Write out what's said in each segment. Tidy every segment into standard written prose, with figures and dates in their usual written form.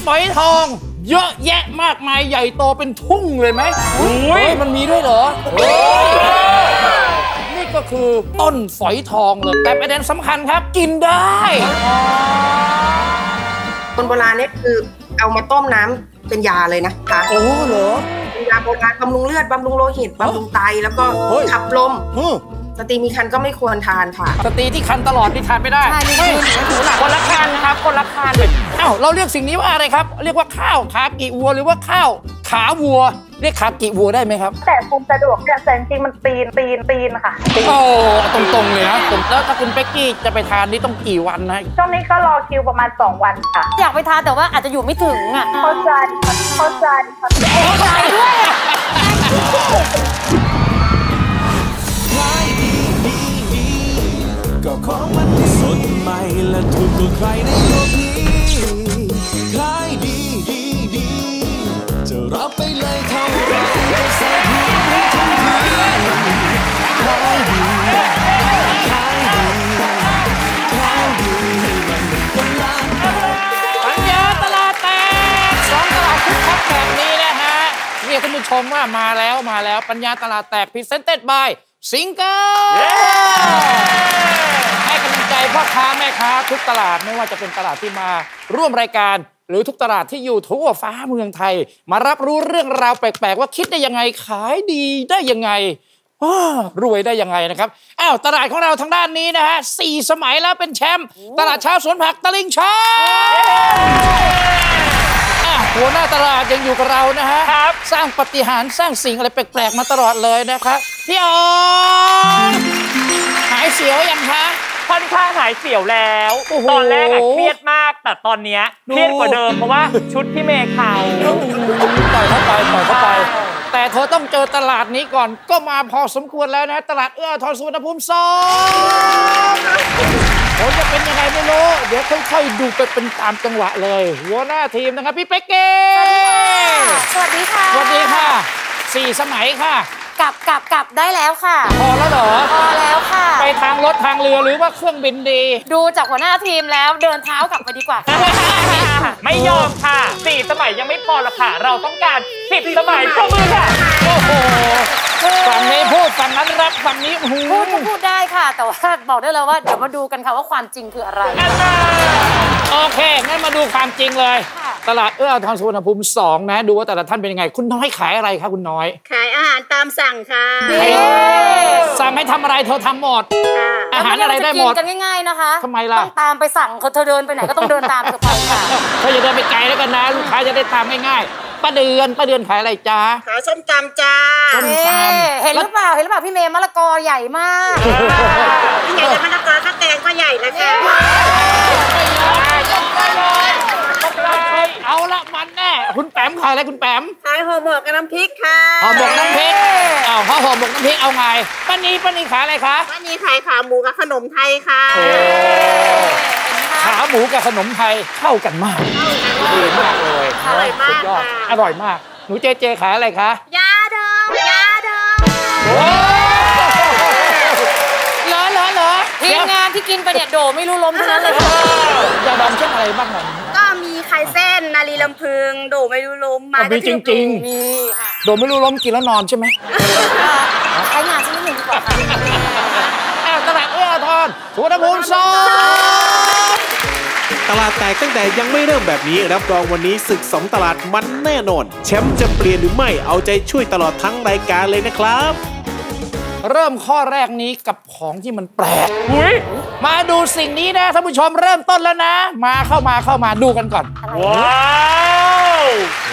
ฝอยทองเยอะแยะมากมายใหญ่โตเป็นทุ่งเลยไหมมันมีด้วยเหรอนี่ก็คือต้นฝอยทองเลยแต่ประเด็นสำคัญครับกินได้คนโบราณเนี่ยคือเอามาต้มน้ำเป็นยาเลยนะคะโอ้เหรอเป็นยาโบราณบำรุงเลือดบำรุงโลหิตบำรุงไตแล้วก็ขับลมสตรีมีครรภ์ก็ไม่ควรทานค่ะสตรีที่คันตลอดนี่ทานไม่ได้คนละคันครับคนละคันเอ้าเราเรียกสิ่งนี้ว่าอะไรครับเรียกว่าข้าวขากิวัวหรือว่าข้าวขาวัวเรียกขากิวัวได้ไหมครับแต่คงสะดวกเนี่ยแต่จริงมันตีนค่ะโอ้ตรงๆเลยนะแล้วถ้าคุณเป๊กกี้จะไปทานนี่ต้องกี่วันนะช่วงนี้ก็รอคิวประมาณ2 วันค่ะอยากไปทานแต่ว่าอาจจะอยู่ไม่ถึงอ่ะเข้าใจด้วยก็ของมันสดใหม่และถูกกว่าใครในโลกนี้ขายดีจะรับไปเลยเท่าไรใส่หัวให้ทันทีขายดีให้มันเป็นล้านปัญญาตลาดแตก2ตลาดคึกคักแบบนี้นะฮะเรียกท่านผู้ชมว่ามาแล้วปัญญาตลาดแตก Presented by สิงเกิลให้กำลังใจพ่อค้าแม่ค้าทุกตลาดไม่ว่าจะเป็นตลาดที่มาร่วมรายการหรือทุกตลาดที่อยู่ทั่วฟ้าเมืองไทยมารับรู้เรื่องราวแปลกๆว่าคิดได้ยังไงขายดีได้ยังไงรวยได้ยังไงนะครับอ้าวตลาดของเราทางด้านนี้นะฮะ4 สมัยแล้วเป็นแชมป์ตลาดเช้าสวนผักตลิ่งชันหัวหน้าตลาดยังอยู่กับเรานะฮะสร้างปาฏิหาริย์สร้างสิ่งอะไรแปลกๆมาตลอดเลยนะครับพี่อ๋อหายเสียวยังคะค่อนข้างหายเสียวแล้วตอนแรกเครียดมากแต่ตอนนี้เครียดกว่าเดิมเพราะว่าชุดพี่เมย์เขาปล่อยเข้าไปแต่เธอต้องเจอตลาดนี้ก่อนก็มาพอสมควรแล้วนะตลาดเอื้ออาทรสุวรรณภูมิ2ผมจะเป็นยังไงไม่รู้เดี๋ยวค่อยๆดูไปเป็นตามจังหวะเลยหัวหน้าทีมนะครับพี่เป๊กเก้สวัสดีค่ะ 4 สมัยค่ะกลับได้แล้วค่ะพอแล้วเหรอพอแล้วค่ะไปทางรถทางเรือหรือว่าเครื่องบินดีดูจากหัวหน้าทีมแล้วเดินเท้ากลับไปดีกว่าไม่ยอมค่ะ4 สมัยยังไม่พอละค่ะเราต้องการ10 สมัยปรบมือค่ะโอ้โหฝั่งนี้พูดฝั่งนั้นรับฝั่งนี้พูดได้ค่ะแต่ว่าบอกได้เลยว่าเดี๋ยวมาดูกันค่ะว่าความจริงคืออะไรโอเคงั้นมาดูความจริงเลยตลาดเอื้ออาทรสุวรรณภูมิ2นะดูว่าแต่ละท่านเป็นยังไงคุณน้อยขายอะไรคะคุณน้อยขายอาหารตามสั่งค่ะสั่งให้ทำอะไรเธอทำหมดอาหารอะไรได้หมดกันง่ายๆนะคะทำไมล่ะต้องตามไปสั่งเธอเดินไปไหนก็ต้องเดินตามเธอไปค่ะเธออย่าเดินไปไกลแล้วกันนะลูกค้าจะได้ตามง่ายๆป้าเดือนขายอะไรจ้าขายส้มตำจ้าส้มตำเห็นหรือเปล่าพี่เมย์มะละกอใหญ่มากใหญ่แต่มะละกอข้าวแกงก็ใหญ่นะคะเอาละมันแน่คุณแปมขายอะไรคุณแปมขายห่อหมกกับน้ำพริกค่ะห่อหมกน้ำพริกห่อหมกน้ำพริกเอาไงป้านีขายอะไรคะป้านีขายขาหมูกับขนมไทยค่ะขาหมูกับขนมไทยเข้ากันมากดีมากเลยอร่อยมากอร่อยมากหนูเจขายอะไรคะยาดองเหรอทีมงานที่กินไปเนี่ยโดไม่รู้ล้มเท่านั้นเลยยาดองเช่นอะไรบ้างหน่อยก็มีไข่เส้นนาลีลำพึงโดไม่รู้ล้มมามีจริงมีค่ะโดไม่รู้ล้มกินแล้วนอนใช่ไหมใช้งานใช่ไหมหนึ่งดีกว่าตลาดเอื้ออาทรสุวรรณภูมิตลาดแตกตั้งแต่ยังไม่เริ่มแบบนี้รับรองวันนี้ศึก2 ตลาดมันแน่นอนแชมป์จะเปลี่ยนหรือไม่เอาใจช่วยตลอดทั้งรายการเลยนะครับเริ่มข้อแรกนี้กับของที่มันแปลกมาดูสิ่งนี้นะท่านผู้ชมเริ่มต้นแล้วนะเข้ามาดูกันก่อนว้าว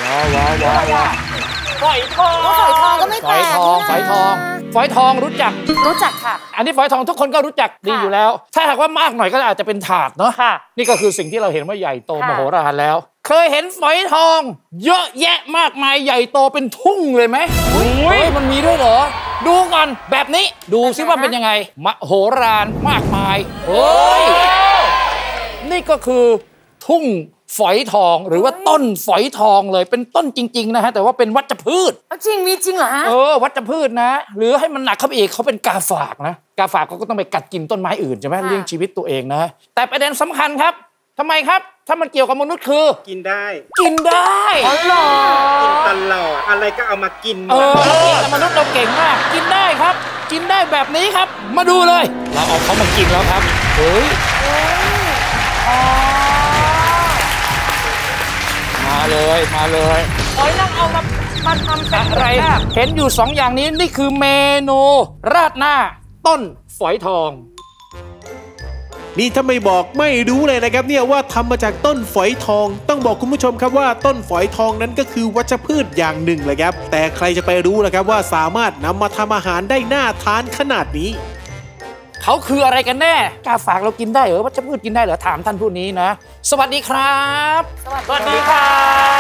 ฝอยทองก็ไม่แปลกฝอยทองรู้จักค่ะอันนี้ฝอยทองทุกคนก็รู้จักดีอยู่แล้วถ้าหากว่ามากหน่อยก็อาจจะเป็นถาดเนาะนี่ก็คือสิ่งที่เราเห็นว่าใหญ่โตมโหฬารแล้วเคยเห็นฝอยทองเยอะแยะมากมายใหญ่โตเป็นทุ่งเลยไหมมันมีด้วยเหรอดูก่อนแบบนี้ดูซิว่าเป็นยังไงมโหฬารมากมายนี่ก็คือทุ่งฝอยทองหรือว่าต้นฝอยทองเลยเป็นต้นจริงๆนะฮะแต่ว่าเป็นวัชพืชมีจริงเหรอฮะวัชพืชนะหรือให้มันหนักเข้าไปอีกเขาเป็นกาฝากนะกาฝากเขาก็ต้องไปกัดกินต้นไม้อื่นใช่ไหมเลี้ยงชีวิตตัวเองนะแต่ประเด็นสำคัญครับทำไมครับถ้ามันเกี่ยวกับมนุษย์คือกินได้กินได้อ๋อเหรอกินตลอดอะไรก็เอามากินแต่มนุษย์เราเก่งมากกินได้ครับ กินได้แบบนี้ครับ มาดูเลย เราเอาเขามากินแล้วครับเฮ้ยมาเลยมาเลยโอ้ยนั่งเอามาทำเป็นอะไรเห็นอยู่2อย่างนี้นี่คือเมนูราดหน้าต้นฝอยทองนี่ถ้าไม่บอกไม่รู้เลยนะครับเนี่ยว่าทำมาจากต้นฝอยทองต้องบอกคุณผู้ชมครับว่าต้นฝอยทองนั้นก็คือวัชพืชอย่างหนึ่งเลยครับแต่ใครจะไปรู้ล่ะครับว่าสามารถนำมาทำอาหารได้น่าทานขนาดนี้เขาคืออะไรกันแน่กล้าฝากเรากินได้เหรอวัชพืชกินได้เหรอถามท่านผู้นี้นะสวัสดีครับสวัสดีครับ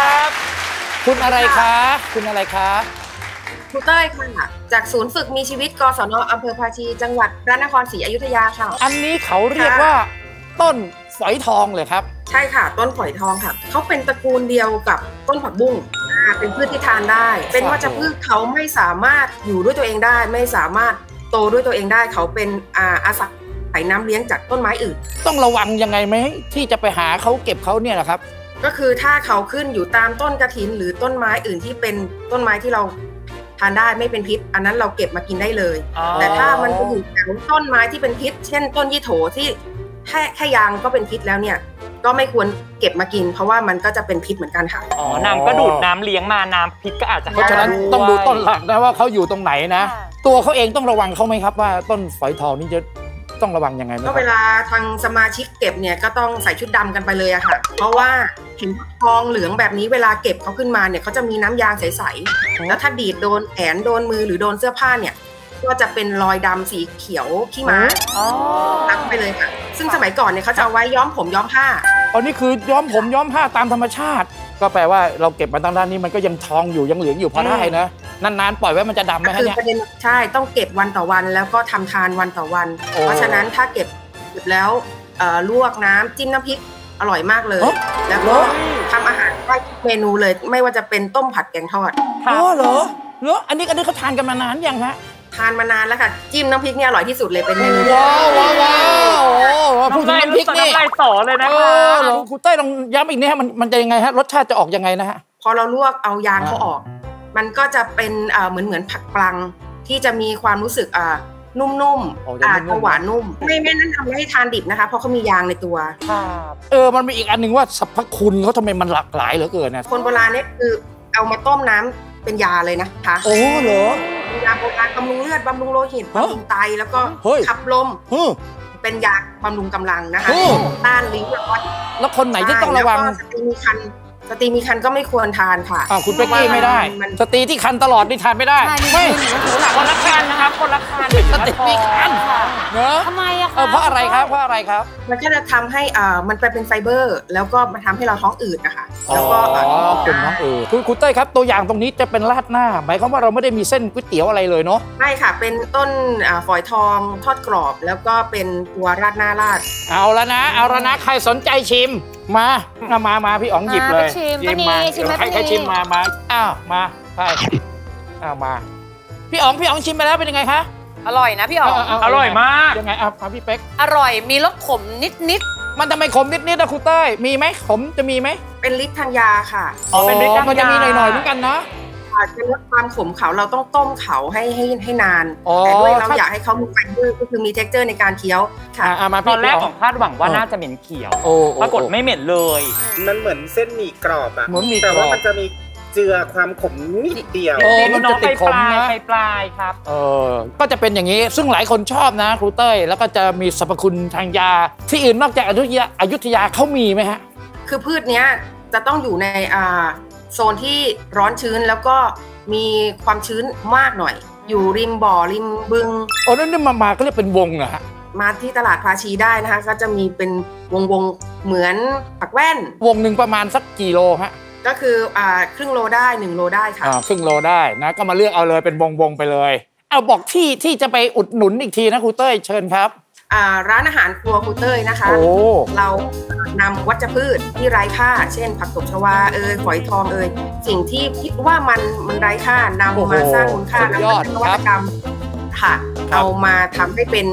คุณอะไรคะคุณอะไรคะครูเต้ยค่ะจากศูนย์ฝึกมีชีวิตกศนอำเภอภาชีจังหวัดพระนครศรีอยุธยาค่ะอันนี้เขาเรียกว่าต้นฝอยทองเลยครับใช่ค่ะต้นฝอยทองค่ะเขาเป็นตระกูลเดียวกับต้นผักบุ้งเป็นพืชที่ทานได้เป็นวัชพืชเขาไม่สามารถอยู่ด้วยตัวเองได้ไม่สามารถโตด้วยตัวเองได้เขาเป็นอาศัยน้ำเลี้ยงจากต้นไม้อื่นต้องระวังยังไงไหมที่จะไปหาเขาเก็บเขาเนี่ยแหละครับก็คือถ้าเขาขึ้นอยู่ตามต้นกระถินหรือต้นไม้อื่นที่เป็นต้นไม้ที่เราทานได้ไม่เป็นพิษอันนั้นเราเก็บมากินได้เลยแต่ถ้ามันไปอยู่แถวต้นไม้ที่เป็นพิษเช่นต้นยี่โถที่แค่ยางก็เป็นพิษแล้วเนี่ยก็ไม่ควรเก็บมากินเพราะว่ามันก็จะเป็นพิษเหมือนกันค่ะน้ำก็ดูดน้ำเลี้ยงมาน้ำพิษก็อาจจะเพราะฉะนั้นต้องดูต้นหลักนะว่าเขาอยู่ตรงไหนนะตัวเขาเองต้องระวังเขาไหมครับว่าต้นฝอยทองนี่จะต้องระวังยังไงไหมก็เวลาทางสมาชิกเก็บเนี่ยก็ต้องใส่ชุดดำกันไปเลยอะค่ะเพราะว่าเห็นทองเหลืองแบบนี้เวลาเก็บเขาขึ้นมาเนี่ยเขาจะมีน้ำยางใสๆแล้วถ้าดีดโดนแขนโดนมือหรือโดนเสื้อผ้าเนี่ยก็จะเป็นรอยดำสีเขียวขี้ม้าตั้งไปเลยค่ะซึ่งสมัยก่อนเนี่ยเขาจะเอาไว้ย้อมผมย้อมผ้าอ๋อนี่คือย้อมผมย้อมผ้าตามธรรมชาติก็แปลว่าเราเก็บมาตั้งด้านนี้มันก็ยังทองอยู่ยังเหลืองอยู่พอได้นะนานๆปล่อยไว้มันจะดำไหมฮะเนี่ยใช่ต้องเก็บวันต่อวันแล้วก็ทำทานวันต่อวันเพราะฉะนั้นถ้าเก็บแล้วลวกน้ำจิ้มน้ำพริกอร่อยมากเลยแล้วก็ทำอาหารได้ทุกเมนูเลยไม่ว่าจะเป็นต้มผัดแกงทอดอ๋อเหรออันนี้เขาทานกันมานานยังฮะทานมานานแล้วค่ะจิ้มน้ำพริกเนี่ยอร่อยที่สุดเลยเป็นเมนูว้าวพูดถึงน้ำพริกนี่น้ำลายสอเลยนะคะครูเต้ยลองย้ำอีกนิดฮะมันจะยังไงฮะรสชาติจะออกยังไงนะฮะพอเราลวกเอายางเขาออกมันก็จะเป็นเหมือนผักปลังที่จะมีความรู้สึกนุ่มๆหวานนุ่มไม่นั่นทำให้ทานดิบนะคะเพราะเขามียางในตัวมันมีอีกอันหนึ่งว่าสรรพคุณเขาทำไมมันหลากหลายเหลือเกินนะคนโบราณเนี่ยคือเอามาต้มน้ำเป็นยาเลยนะคะโอ้เหรอยาโบราณบำรุงเลือดบำรุงโลหิตบำรุงไตแล้วก็ขับลมเป็นยาบำรุงกำลังนะคะต้านลิ้นร้อนแล้วคนไหนที่ต้องระวังสตรีมีคันก็ไม่ควรทานค่ะคุณเป๊กกี้ไม่ได้สตรีที่คันตลอดนี่ทานไม่ได้ไม่คนละคันนะครับคนละคันสตรีมีคันเนอะทำไมอะคะเพราะอะไรครับมันก็จะทำให้มันไปเป็นไฟเบอร์แล้วก็มาทำให้เราท้องอืดนะคะแล้วก็เป็นท้องอืดคุณเต้ยครับตัวอย่างตรงนี้จะเป็นราดหน้าหมายความว่าเราไม่ได้มีเส้นก๋วยเตี๋ยวอะไรเลยเนาะไม่ค่ะเป็นต้นฝอยทองทอดกรอบแล้วก็เป็นตัวราดหน้าราดเอาละนะใครสนใจชิมมาพี่อ๋องหยิบเลยชิมมาใครชิมมามาใช่มาพี่อ๋องชิมไปแล้วเป็นยังไงคะอร่อยนะพี่อ๋องอร่อยมากยังไงพี่เป๊กอร่อยมีรสขมนิดมันทำไมขมนิดนะครูเต้ยมีไหมขมจะมีไหมเป็นฤทธิ์ทางยาค่ะเป็นฤทธิ์ทางยามันจะมีหน่อยเหมือนกันนะจะลดความขมเขาเราต้องต้มเขาให้นานแต่ด้วยเราอยากให้เขามีไฟเบอร์ก็คือมีเท็กเจอร์ในการเคี้ยวค่ะตอนแรกของคาดหวังว่าน่าจะเหม็นเขียวปรากฏไม่เหม็นเลยมันเหมือนเส้นหมี่กรอบอะแต่ว่ามันจะมีเจือความขมนิดเดียวมันจะติดขมนะปลายครับก็จะเป็นอย่างนี้ซึ่งหลายคนชอบนะครูเต้ยแล้วก็จะมีสรรพคุณทางยาที่อื่นนอกจากอยุธยาเขามีไหมฮะคือพืชเนี้ยจะต้องอยู่ในโซนที่ร้อนชื้นแล้วก็มีความชื้นมากหน่อยอยู่ริมบ่อริมบึงนั่นมาก็เรียกเป็นวงเหรอฮะมาที่ตลาดภาชีได้นะคะก็จะมีเป็นวงเหมือนผักแว่นวงหนึ่งประมาณสักกี่โลฮะก็คือครึ่งโลได้1 โลได้ค่ะครึ่งโลได้นะก็มาเลือกเอาเลยเป็นวงไปเลยเอาบอกที่จะไปอุดหนุนอีกทีนะครูเต้ยเชิญครับร้านอาหารครัวครูเต้ยนะคะเรานำวัชพืชที่ไร้ค่าเช่นผักตบชวาฝอยทองสิ่งที่คิดว่ามันไร้ค่านำมาสร้างคุณค่าแล้วก็นวัตกรรมค่ะเอามาทำให้เป็น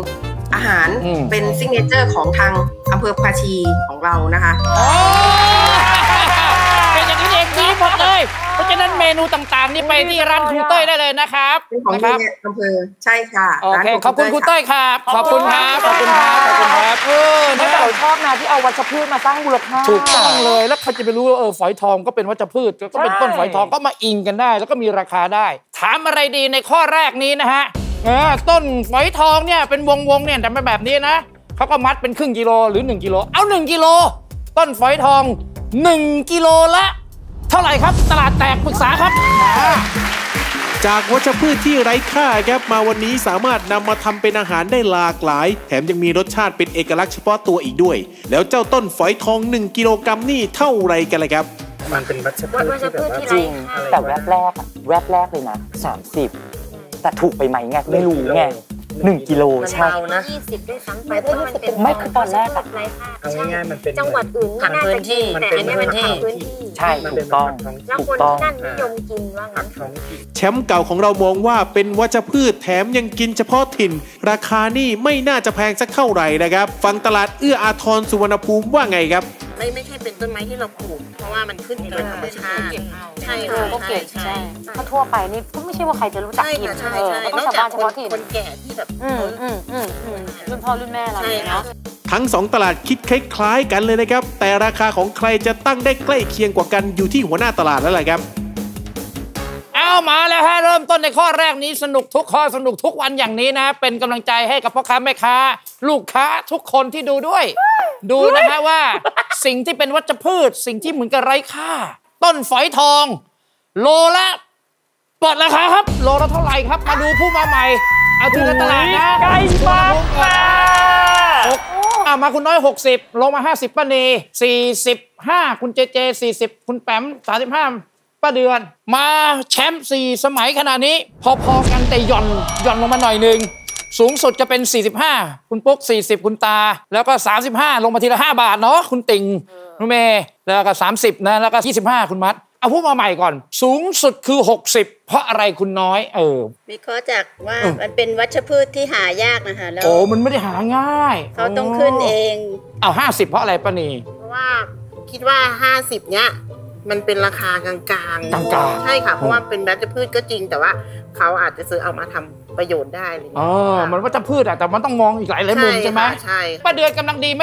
อาหารเป็นซิกเนเจอร์ของทางอำเภอภาชีของเรานะคะเป็นอย่างนี้เองดีหมดเลยเพราะฉะนั้นเมนูต่างๆนี่ไปที่ร้านครูเต้ยได้เลยนะครับเป็นของอำเภอใช่ค่ะโอเคขอบคุณครูเต้ยครับขอบคุณครับขอบคุณครับขอบคุณครับไม่แต่เราชอบนะที่เอาวัชพืชมาสร้างมูลค่าถูกต้องเลยแล้วใครจะไปรู้ว่าฝอยทองก็เป็นวัชพืชก็เป็นต้นฝอยทองก็มาอิงกันได้แล้วก็มีราคาได้ถามอะไรดีในข้อแรกนี้นะฮะต้นฝอยทองเนี่ยเป็นวงเนี่ยแต่ไม่แบบนี้นะเขาก็มัดเป็นครึ่งกิโลหรือ1กิโลเอา1กิโลต้นฝอยทอง1กิโลละเท่าไหร่ครับตลาดแตกปรึกษาครับจากวัชพืชที่ไร้ค่าครับมาวันนี้สามารถนำมาทำเป็นอาหารได้หลากหลายแถมยังมีรสชาติเป็นเอกลักษณ์เฉพาะตัวอีกด้วยแล้วเจ้าต้นฝอยทอง1กิโลกรัมนี่เท่าไรกันเลยครับมันเป็นวัชพืชที่จริงแต่แวบแรกเลยนะ30แต่ถูกไปไหมไงไม่รู้ไง1กิโลใช่นะ20ด้วยซ้ำไปเพราะมันเป็นไม่คือตอนแรกอะเอาง่ายๆมันเป็นจังหวัดอื่นไม่น่าจะกินแต่อันนี้มันผังพื้นที่ใช่ถูกต้องแล้วคนที่นั่นนิยมกินว่างั้นแชมป์เก่าของเรามองว่าเป็นวัชพืชแถมยังกินเฉพาะถิ่นราคานี่ไม่น่าจะแพงสักเท่าไหร่นะครับฟังตลาดเอื้ออาทรสุวรรณภูมิว่าไงครับไม่ใช่เป็นต้นไม้ที่เราปลูกเพราะว่ามันขึ้นโดยธรรมชาติใช่ก็เก็บใช่ถ้าทั่วไปนี่ก็ไม่ใช่ว่าใครจะรู้จักกินก็ต้องชาวบ้านเฉพาะถิ่นคนแก่ที่แบบรุ่นพ่อรุ่นแม่เราเนาะทั้ง2ตลาดคิดคล้ายๆกันเลยนะครับแต่ราคาของใครจะตั้งได้ใกล้เคียงกว่ากันอยู่ที่หัวหน้าตลาดแล้วแหละครับเอามาแล้วฮะเริ่มต้นในข้อแรกนี้สนุกทุกข้อสนุกทุกวันอย่างนี้นะเป็นกำลังใจให้กับพ่อค้าแม่ค้าลูกค้าทุกคนที่ดูด้วยดูนะฮะว่าสิ่งที่เป็นวัชพืชสิ่งที่เหมือนกับไร้ค่าต้นฝอยทองโลละเปิดราคาครับโลละเท่าไหร่ครับมาดูผู้มาใหม่เอาที่ตลาดนะใกล้มากมาคุณน้อย60ลงมา50ป้านี45คุณเจเจ40คุณแปม35ป้าเดือนมาแชมป์4สมัยขนาดนี้พอๆกันแต่หย่อนลงมาหน่อยนึงสูงสุดจะเป็น45คุณปุ๊ก40คุณตาแล้วก็35ลงมาทีละ5 บาทเนาะคุณติ่งคุณเมย์แล้วก็30นะแล้วก็25คุณมัดเอาพูดมาใหม่ก่อนสูงสุดคือ60เพราะอะไรคุณน้อยวิเคราะห์จากว่ามันเป็นวัชพืชที่หายากนะคะแล้วมันไม่ได้หาง่ายเขาต้องขึ้นเองเอา50เพราะอะไรป้านีเพราะว่าคิดว่า50เนี้ยมันเป็นราคากลางๆใช่ค่ะเพราะว่าเป็นวัชพืชก็จริงแต่ว่าเขาอาจจะซื้อเอามาทำประโยชน์ได้เลยมันวัชพืชแต่มันต้องมองอีกหลายมุมใช่ไหมใช่ป้าเดือนกำลังดีไหม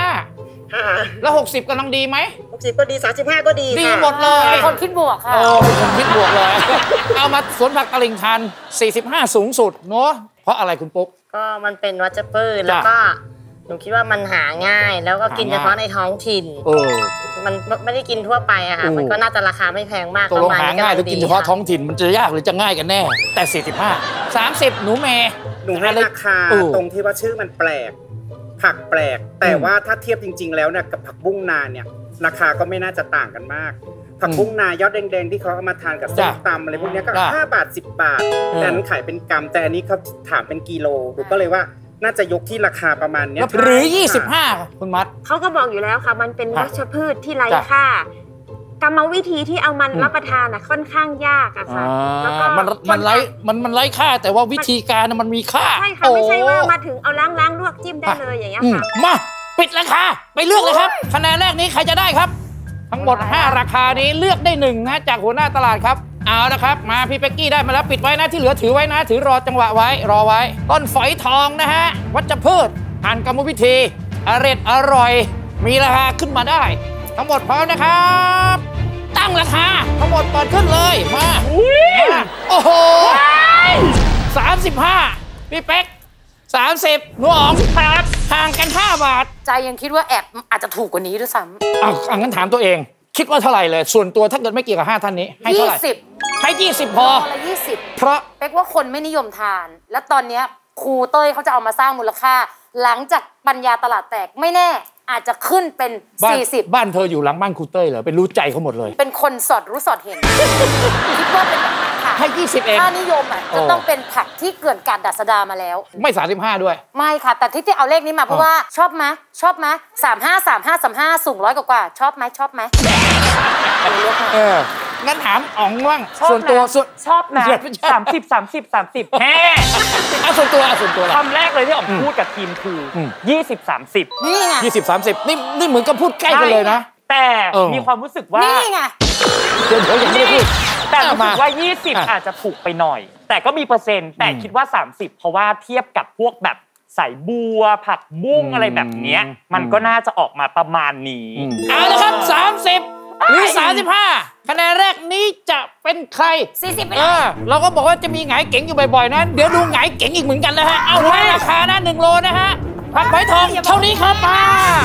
35แล้ว60กำลังดีไหม 60ก็ดี35ก็ดีดีหมดเลยคนคิดบวกค่ะคนคิดบวกเลยเอามาสวนผักตลิ่งชัน45สูงสุดเนาะเพราะอะไรคุณปุ๊กก็มันเป็นวัชพืชแล้วก็หนูคิดว่ามันหาง่ายแล้วก็กินเฉพาะในท้องถิ่นมันไม่ได้กินทั่วไปอะค่ะมันก็น่าจะราคาไม่แพงมากตกลงหาง่ายหรือกินเฉพาะท้องถิ่นมันจะยากหรือจะง่ายกันแน่แต่45 30หนูเมย์หนูให้ราคาตรงที่ว่าชื่อมันแปลกผักแปลกแต่ว่าถ้าเทียบจริงๆแล้วเนี่ยกับผักบุ้งนาเนี่ยราคาก็ไม่น่าจะต่างกันมากผักบุ้งนายอดแดงๆที่เขาเอามาทานกับส้มตำอะไรพวกนี้ก็5 บาท10 บาทแต่นั้นขายเป็นกรัมแต่อันนี้เขาถามเป็นกิโลหนูก็เลยว่าน่าจะยกที่ราคาประมาณนี้หรือ25คุณมัดเขาก็บอกอยู่แล้วค่ะมันเป็นวัชพืชที่ไร้ค่ากรรมวิธีที่เอามันรับประทานค่อนข้างยากอะค่ะแล้วก็มันไร้ค่าแต่ว่าวิธีการมันมีค่าใช่ค่ะไม่ใช่ว่ามาถึงเอาล้างลวกจิ้มได้เลยอย่างเงี้ยค่ะมาปิดราคาไปเลือกเลยครับคะแนนแรกนี้ใครจะได้ครับทั้งหมด5ราคานี้เลือกได้1นะจากหัวหน้าตลาดครับเอาละครับมาพี่เป๊กกี้ได้มาแล้วปิดไว้นะที่เหลือถือไว้นะถือรอจังหวะไว้รอไว้ต้นฝอยทองนะฮะวัชพืชผ่านกรรมวิธีอร่อยมีราคาขึ้นมาได้ทั้งหมดพร้อมนะครับตั้งราคาทั้งหมดเปิดขึ้นเลยมาโอ้โห35พี่เป๊ก30หนูอ๋องครับห่างกัน5 บาทใจยังคิดว่าแอบอาจจะถูกกว่านี้ด้วยซ้ำงั้นถามตัวเองคิดว่าเท่าไหร่เลยส่วนตัวถ้าเกิดไม่เกี่ยวกับ5ท่านนี้ให้เท่าไหร่ให้20พอละ20 เพราะเป๊กว่าคนไม่นิยมทานและตอนนี้ครูเต้ยเขาจะเอามาสร้างมูลค่าหลังจากปัญญาตลาดแตกไม่แน่อาจจะขึ้นเป็น40 บ้านเธออยู่หลังบ้านครูเต้ยเหรอเป็นรู้ใจเขาหมดเลยเป็นคนสอดรู้สอดเห็นคิดว่าเป็นให้20เองถ้านิยมจะต้องเป็นผักที่เกิดการดัดสดามาแล้วไม่35ด้วยไม่ค่ะแต่ที่เอาเลขนี้มาเพราะว่าชอบไหม35 35 35สูง100 กว่าชอบไหมงั้นถามอ๋องบ้างชอบส่วนตัวนะส่วนชอบนะไม่ใช่ 30 แฮ่ส่วนตัวเราคำแรกเลยที่อ๋องพูดกับทีมคือ20-30 นี่ไง 20-30นี่เหมือนกับพูดใกล้กันเลยนะแต่มีความรู้สึกว่านี่ไงเดี๋ยวยังไม่ได้พูดแต่รู้สึกว่าอ่ะ 20 อาจจะถูกไปหน่อย แต่ก็มีเปอร์เซ็นต์แต่คิดว่า 30 เพราะว่าเทียบกับพวกแบบสายบัวผักบุ้งอะไรแบบเนี้ยมันก็น่าจะออกมาประมาณนี้เอาละครับ30 หรือ 35 คะแนนแรกนี้จะเป็นใคร 40ไปเราก็บอกว่าจะมีหงายเก๋งอยู่บ่อยๆนะเดี๋ยวดูหงายเก๋งอีกเหมือนกันนะฮะเอาให้ราคานะ1 โลนะฮะผักไผ่ทองเท่านี้ครับมา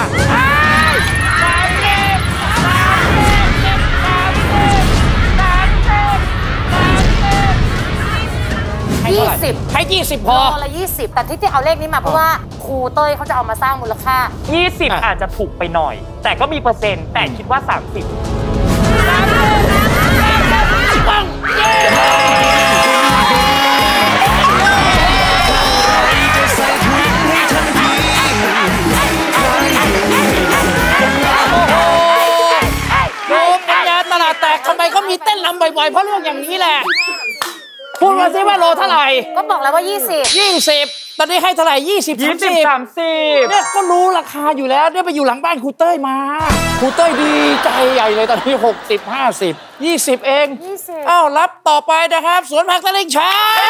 20 ให้20พอโลละ20แต่ที่เอาเลขนี้มาเพราะว่าครูเต้ยเขาจะเอามาสร้างมูลค่า 20 อาจจะถูกไปหน่อย แต่ก็มีเปอร์เซ็นต์แต่คิดว่า 30 ดูปัญญาตลาดแตกทำไมเขามีเต้นรำบ่อยๆเพราะเรื่องอย่างนี้แหละพูดมาสิว่าโลเท่าไหร่ก็บอกแล้วว่า 20ตอนนี้ให้เท่าไหร่20-30เนี่ยก็รู้ราคาอยู่แล้วเนี่ยไปอยู่หลังบ้านครูเต้ยมาครูเต้ยดีใจใหญ่เลยตอนนี้60-50 20เองอ้าวรับต่อไปนะครับสวนผักตลิ่งชัน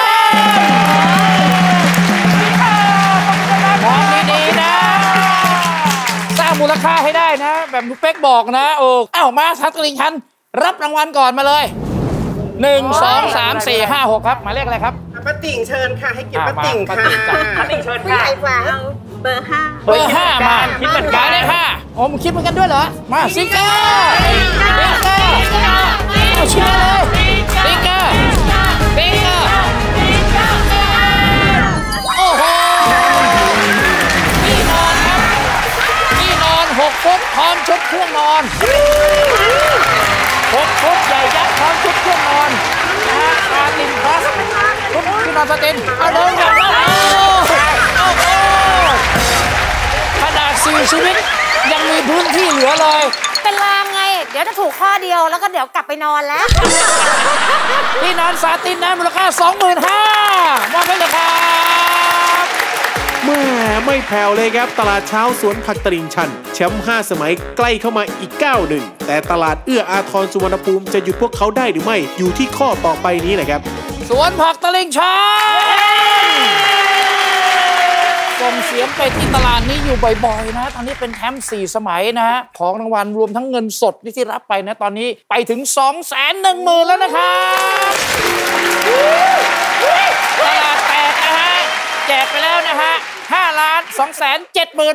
มองดีๆนะสร้างมูลค่าให้ได้นะแบบนุ๊กเป๊กบอกนะอ้าวมาผักตลิ่งชันรับรางวัลก่อนมาเลย1 2 3 4 5 6ครับหมายเลขอะไรครับป้าติ่งเชิญค่ะให้เกียรติป้าติ่งค่ะป้าติ่งเชิญผู้ค่ะใหญ่กว่าเอาเบอร์ 5 เบอร์5มาคิดเหมือนกันเลยค่ะมึงคิดเหมือนกันด้วยเหรอมาซิงเกอร์เอาเชียร์เลยซิงเกอร์โอ้โหนี่นอนครับนี่นอน6 ฟุตพร้อมชุดเครื่องนอน6 ฟุตใหญ่ยักษ์พร้อมชุดเครื่องนอนนะฮะอาตินพลัสชุดที่นอนสเตนเอาเดินแบบโอ้โหขนาด4 ชีวิตยังมีพื้นที่เหลือเลยเป็นรางไงเดี๋ยวจะถูกข้อเดียวแล้วก็เดี๋ยวกลับไปนอนแล้วที่นอนซาตินนะมูลค่า 25,000 มอบให้เลยครับแม่ไม่แผ่วเลยครับตลาดเช้าสวนผักตลิ่งชันแชมป์5 สมัยใกล้เข้ามาอีก9-1แต่ตลาดเอื้ออาทรสุวรรณภูมิจะหยุดพวกเขาได้หรือไม่อยู่ที่ข้อต่อไปนี้แหละครับสวนผักตลิ่งชันส่งเสียงไปที่ตลาดนี้อยู่บ่อยๆนะตอนนี้เป็นแชมป์4 สมัยนะของรางวัลรวมทั้งเงินสดที่รับไปนะตอนนี้ไปถึง 210,000 แล้วนะครับตลาดแตกนะฮะแจกไปแล้วนะฮะ5,272,000 แจกไป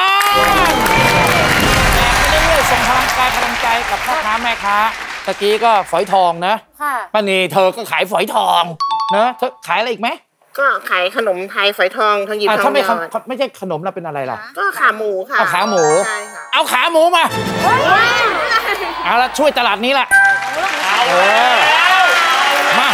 เรื่อยๆส่งพลังกายพลังใจกับพ่อค้าแม่ค้าตะกี้ก็ฝอยทองนะป้านีเธอก็ขายฝอยทองนะเธอขายอะไรอีกไหมก็ขายขนมไทยฝอยทองทองหยิบทองหยอดไม่ใช่ขนมเราเป็นอะไรล่ะก็ขาหมูค่ะเอาขาหมูใช่ค่ะเอาขาหมูมาเอาละช่วยตลาดนี้แหละมา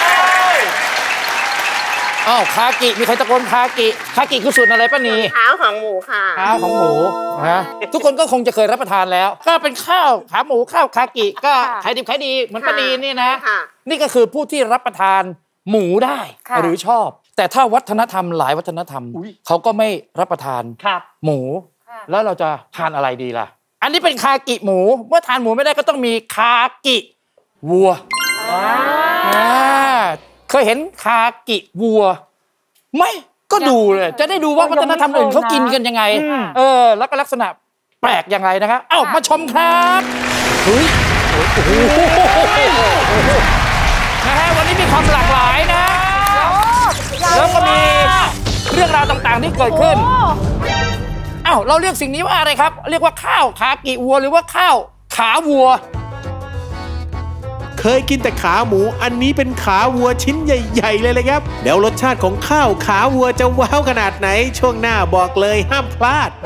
อ้าวคากิมีใครตะโกนคากิคือส่วนอะไรป้านีเท้าของหมูค่ะเท้าของหมูนะทุกคนก็คงจะเคยรับประทานแล้วก็เป็นข้าวขาหมูข้าวคากิก็ขายดิบขายดีเหมือนป้านีนี่นะนี่ก็คือผู้ที่รับประทานหมูได้หรือชอบแต่ถ้าวัฒนธรรมหลายวัฒนธรรมเขาก็ไม่รับประทานหมูแล้วเราจะทานอะไรดีล่ะอันนี้เป็นคากิหมูเมื่อทานหมูไม่ได้ก็ต้องมีคากิวัวเคยเห็นคากิวัวไม่ก็ดูเลยจะได้ดูว่าวัฒนธรรมอื่นเขากินกันยังไงแล้วก็ลักษณะแปลกยังไงนะครับเอ้ามาชมครับเฮ้ยนะฮะวันนี้มีความหลากหลายนะแล้วก็มีเรื่องราวต่างๆที่เกิดขึ้นอ้าวเราเรียกสิ่งนี้ว่าอะไรครับเรียกว่าข้าวคากิวัวหรือว่าข้าวขาวัวเคยกินแต่ขาหมูอันนี้เป็นขาวัวชิ้นใหญ่ๆเลยครับแล้วรสชาติของข้าวขาวัวจะว้าวขนาดไหนช่วงหน้าบอกเลยห้ามพลาด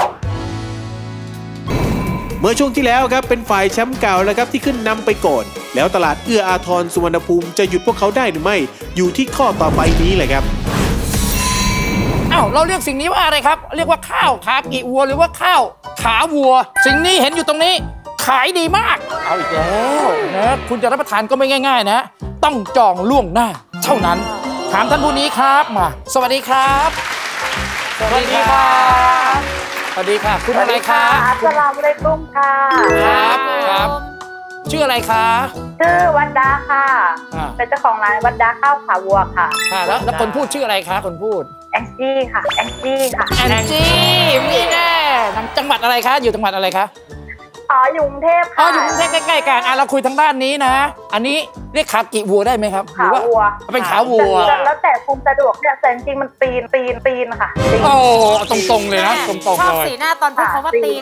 เมื่อช่วงที่แล้วครับเป็นฝ่ายแชมป์เก่าแล้วครับที่ขึ้นนำไปก่อนแล้วตลาดเอื้ออาทรสุวรรณภูมิจะหยุดพวกเขาได้หรือไม่อยู่ที่ข้อต่อไปนี้แหละครับอ้าวเราเรียกสิ่งนี้ว่าอะไรครับเรียกว่าข้าวคากิวัวหรือว่าข้าวขาวัวสิ่งนี้เห็นอยู่ตรงนี้ขขายดีมากเอาอีกแล้วนะคุณจะรับประทานก็ไม่ง่ายๆนะต้องจองล่วงหน้าเท่านั้นถามท่านผู้นี้ครับมาสวัสดีครับสวัสดีครับสวัสดีค่ะคุณอะไรคะอัสสลามุอะลัยกุมค่ะครับชื่ออะไรคะชื่อวันดาค่ะ เป็นเจ้าของร้านวันดาข้าวขาวัวค่ะแล้วคนพูดชื่ออะไรคะคนพูดแองจี้ค่ะแองจี้ค่ะแองจี้นี่แน่จังหวัดอะไรคะอยู่จังหวัดอะไรคะอยู่กรุงเทพค่ะอยู่กรุงเทพใกล้ๆกันเราคุยทางด้านนี้นะอันนี้เรียกขากิวัวได้ไหมครับขาวัวเป็นขาวัวแล้วแต่คุณสะดวกเนี่ยแต่จริงมันตีนค่ะโอ้ตรงๆเลยนะตรงๆเลยชอบสีหน้าตอนพูดคำว่าตีน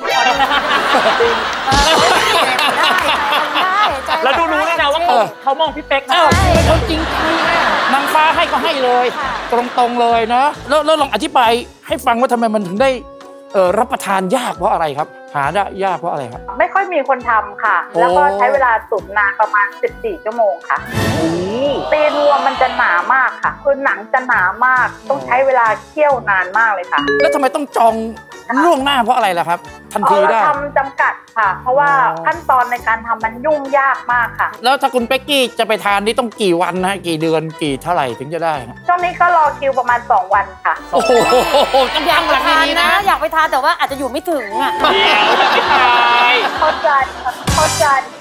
แล้วดูรู้เลยนะว่าเขามองพี่เป๊กเป็นคนจริงใจนางฟ้าให้ก็ให้เลยตรงๆเลยนะแล้วลองอธิบายให้ฟังว่าทำไมมันถึงได้รับประทานยากเพราะอะไรครับหาได้ยากเพราะอะไรครับไม่ค่อยมีคนทำค่ะแล้วก็ใช้เวลาตุ๋นนานประมาณ14 ชั่วโมงค่ะตีนวัวมันจะหนามากค่ะคือหนังจะหนามากต้องใช้เวลาเคี่ยวนานมากเลยค่ะแล้วทำไมต้องจองล่วงหน้าเพราะอะไรล่ะครับทันทีได้ทำจำกัดค่ะเพราะว่าขั้นตอนในการทำมันยุ่งยากมากค่ะแล้วถ้าคุณเป๊กกี้จะไปทานนี่ต้องกี่วันนะกี่เดือนกี่เท่าไหร่ถึงจะได้ช่วงนี้ก็รอคิวประมาณ2 วันค่ะโอ้โหอยากไปทานนะอยากไปทานแต่ว่าอาจจะอยู่ไม่ถึงอ่ะเข้าใจโอ้ย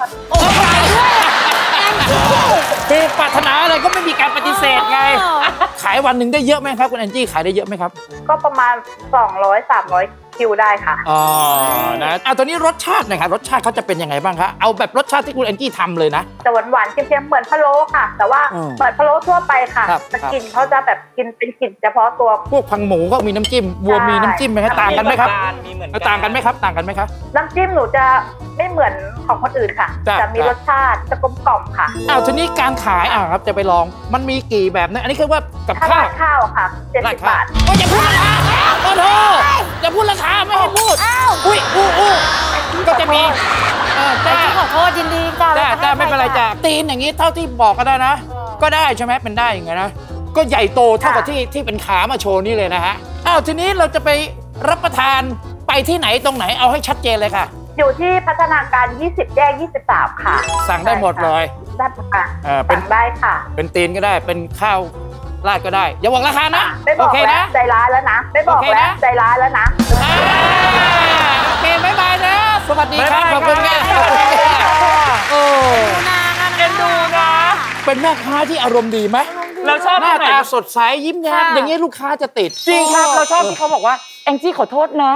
คือปรารถนาอะไรก็ไม่มีการปฏิเสธไงขายวันหนึ่งได้เยอะไหมครับคุณแอนจี้ขายได้เยอะไหมครับก็ประมาณ200-300 คิวได้ค่ะนะตอนนี้รสชาตินะครับรสชาติเขาจะเป็นยังไงบ้างคะเอาแบบรสชาติที่คุณแอนจี้ทำเลยนะจะหวานๆเค็มๆเหมือนพะโล้ค่ะแต่ว่าเหมือนพะโล้ทั่วไปค่ะแต่กลิ่นเขาจะแบบกินเป็นกลิ่นเฉพาะตัวพวกพังหมูก็มีน้ำจิ้มวัวมีน้ำจิ้มไหมครับต่างกันไหมครับต่างกันไหมครับน้ำจิ้มหนูจะไม่เหมือนของคนอื่นค่ะจะมีรสชาติจะกลมกล่อมค่ะทีนี้การขายครับจะไปลองมันมีกี่แบบนะอันนี้คือว่ากับข้าวค่ะ70 บาทอย่าพูดราคาโอ้โหอย่าพูดราคาไม่ให้พูดอุ้ยก็จะมีขอโทษยินดีจ้าไม่เป็นไรจ้าตีนอย่างนี้เท่าที่บอกก็ได้นะก็ได้ใช่ไหมเป็นได้อย่างเงี้ยนะก็ใหญ่โตเท่ากับที่เป็นขามาโชว์นี่เลยนะฮะทีนี้เราจะไปรับประทานไปที่ไหนตรงไหนเอาให้ชัดเจนเลยค่ะอยู่ที่พัฒนาการ20 แยก 23ค่ะสั่งได้หมดเลยได้ค่ะสั่งได้ค่ะเป็นตีนก็ได้เป็นข้าวราดก็ได้อย่าบอกราคานะไม่บอกแล้วใจร้ายแล้วนะไม่บอกแล้วใจร้ายแล้วนะโอเคบ๊ายบายนะสวัสดีครับขอบคุณค่ะเอ็นดูนะเป็นแม่ค้าที่อารมณ์ดีไหมเราชอบหน้าตาสดใสยิ้มแย้มอย่างนี้ลูกค้าจะติดจริงครับเราชอบที่เขาบอกว่าแองจี้ขอโทษนะ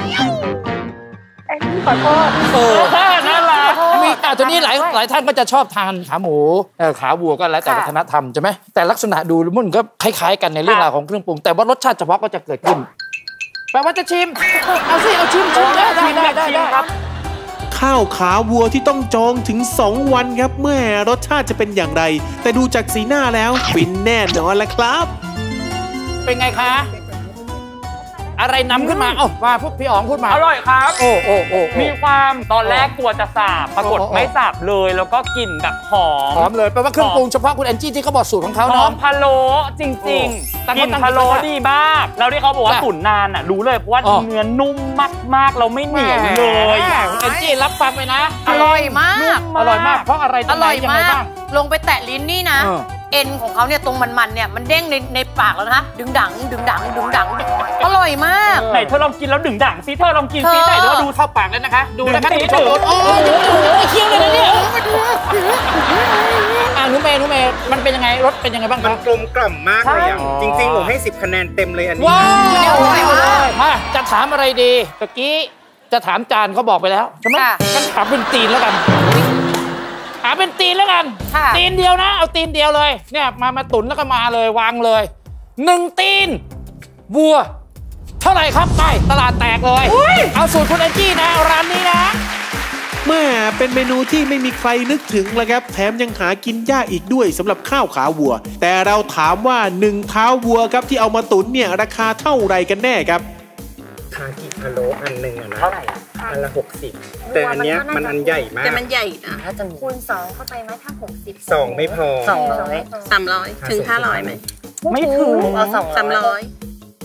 ขอโทษน่ารักมีตอนนี้หลายท่านก็จะชอบทานขาหมูขาวัวก็แล้วแต่วัฒนธรรมใช่ไหมแต่ลักษณะดูมันก็คล้ายๆกันในเรื่องราวของเครื่องปรุงแต่ว่ารสชาติเฉพาะก็จะเกิดขึ้นแปลว่าจะชิมเอาสิเอาชิมได้ครับข้าวขาวัวที่ต้องจองถึง2 วันครับแม่รสชาติจะเป็นอย่างไรแต่ดูจากสีหน้าแล้วฟินแน่นอนละครับเป็นไงคะอะไรนำขึ้นมามาพวกพี่อ๋องพูดมาอร่อยครับโอ้มีความตอนแรกกลัวจะสาบปรากฏไม่สาบเลยแล้วก็กลิ่นแบบหอมเลยแปลว่าเครื่องปรุงเฉพาะคุณแอนจี้ที่เขาบอกสูตรของเขาเนาะหอมพะโล้จริงๆกลิ่นพะโล้ดีมากแล้วที่เขาบอกว่าตุ๋นนานรู้เลยเพราะว่าเนื้อนุ่มมากๆเราไม่เหนียวเลยแอนจี้รับฟังไปนะอร่อยมากเพราะอะไรอร่อยมากลงไปแตะลิ้นนี่นะเอ็นของเขาเนี่ยตรงมันเนี่ยมันเด้งในปากแล้วนะดึงดังอร่อยมากไหนเธอลองกินแล้วดึงดังซิเธอลองกินซิไหนดูเข้าปากแล้วนะคะดูนะคะโอ้เคี้ยวเลยนะเนี่ยหนูเมย์มันเป็นยังไงรสเป็นยังไงบ้างมันกลมกล่อมมากเลยจริงๆผมให้10 คะแนนเต็มเลยอันนี้ว้าวมาจะถามอะไรดีตะกี้จะถามจานเขาบอกไปแล้วใช่ไหมงั้นถามเป็นตีนแล้วกันเป็นตีนแล้วกันตีนเดียวนะเอาตีนเดียวเลยเนี่ยมาตุ๋นแล้วก็มาเลยวางเลย1 ตีนวัวเท่าไหร่ครับไปตลาดแตกเลยเอาสูตรคุณแอนจี้นะร้านนี้นะแม่เป็นเมนูที่ไม่มีใครนึกถึงเลยครับแถมยังหากินยากอีกด้วยสำหรับข้าวขาวัวแต่เราถามว่า1 เท้าวัวครับที่เอามาตุ๋นเนี่ยราคาเท่าไรกันแน่ครับคากิพะโล้อันหนึ่งนะเท่าไหร่อันละ60แต่อันเนี้ยมันอันใหญ่มากแต่มันใหญ่นะคูณ2เข้าไปไหมถ้า60 2ไม่พอ 200 300ถึง500ไหมไม่ถึงเอา300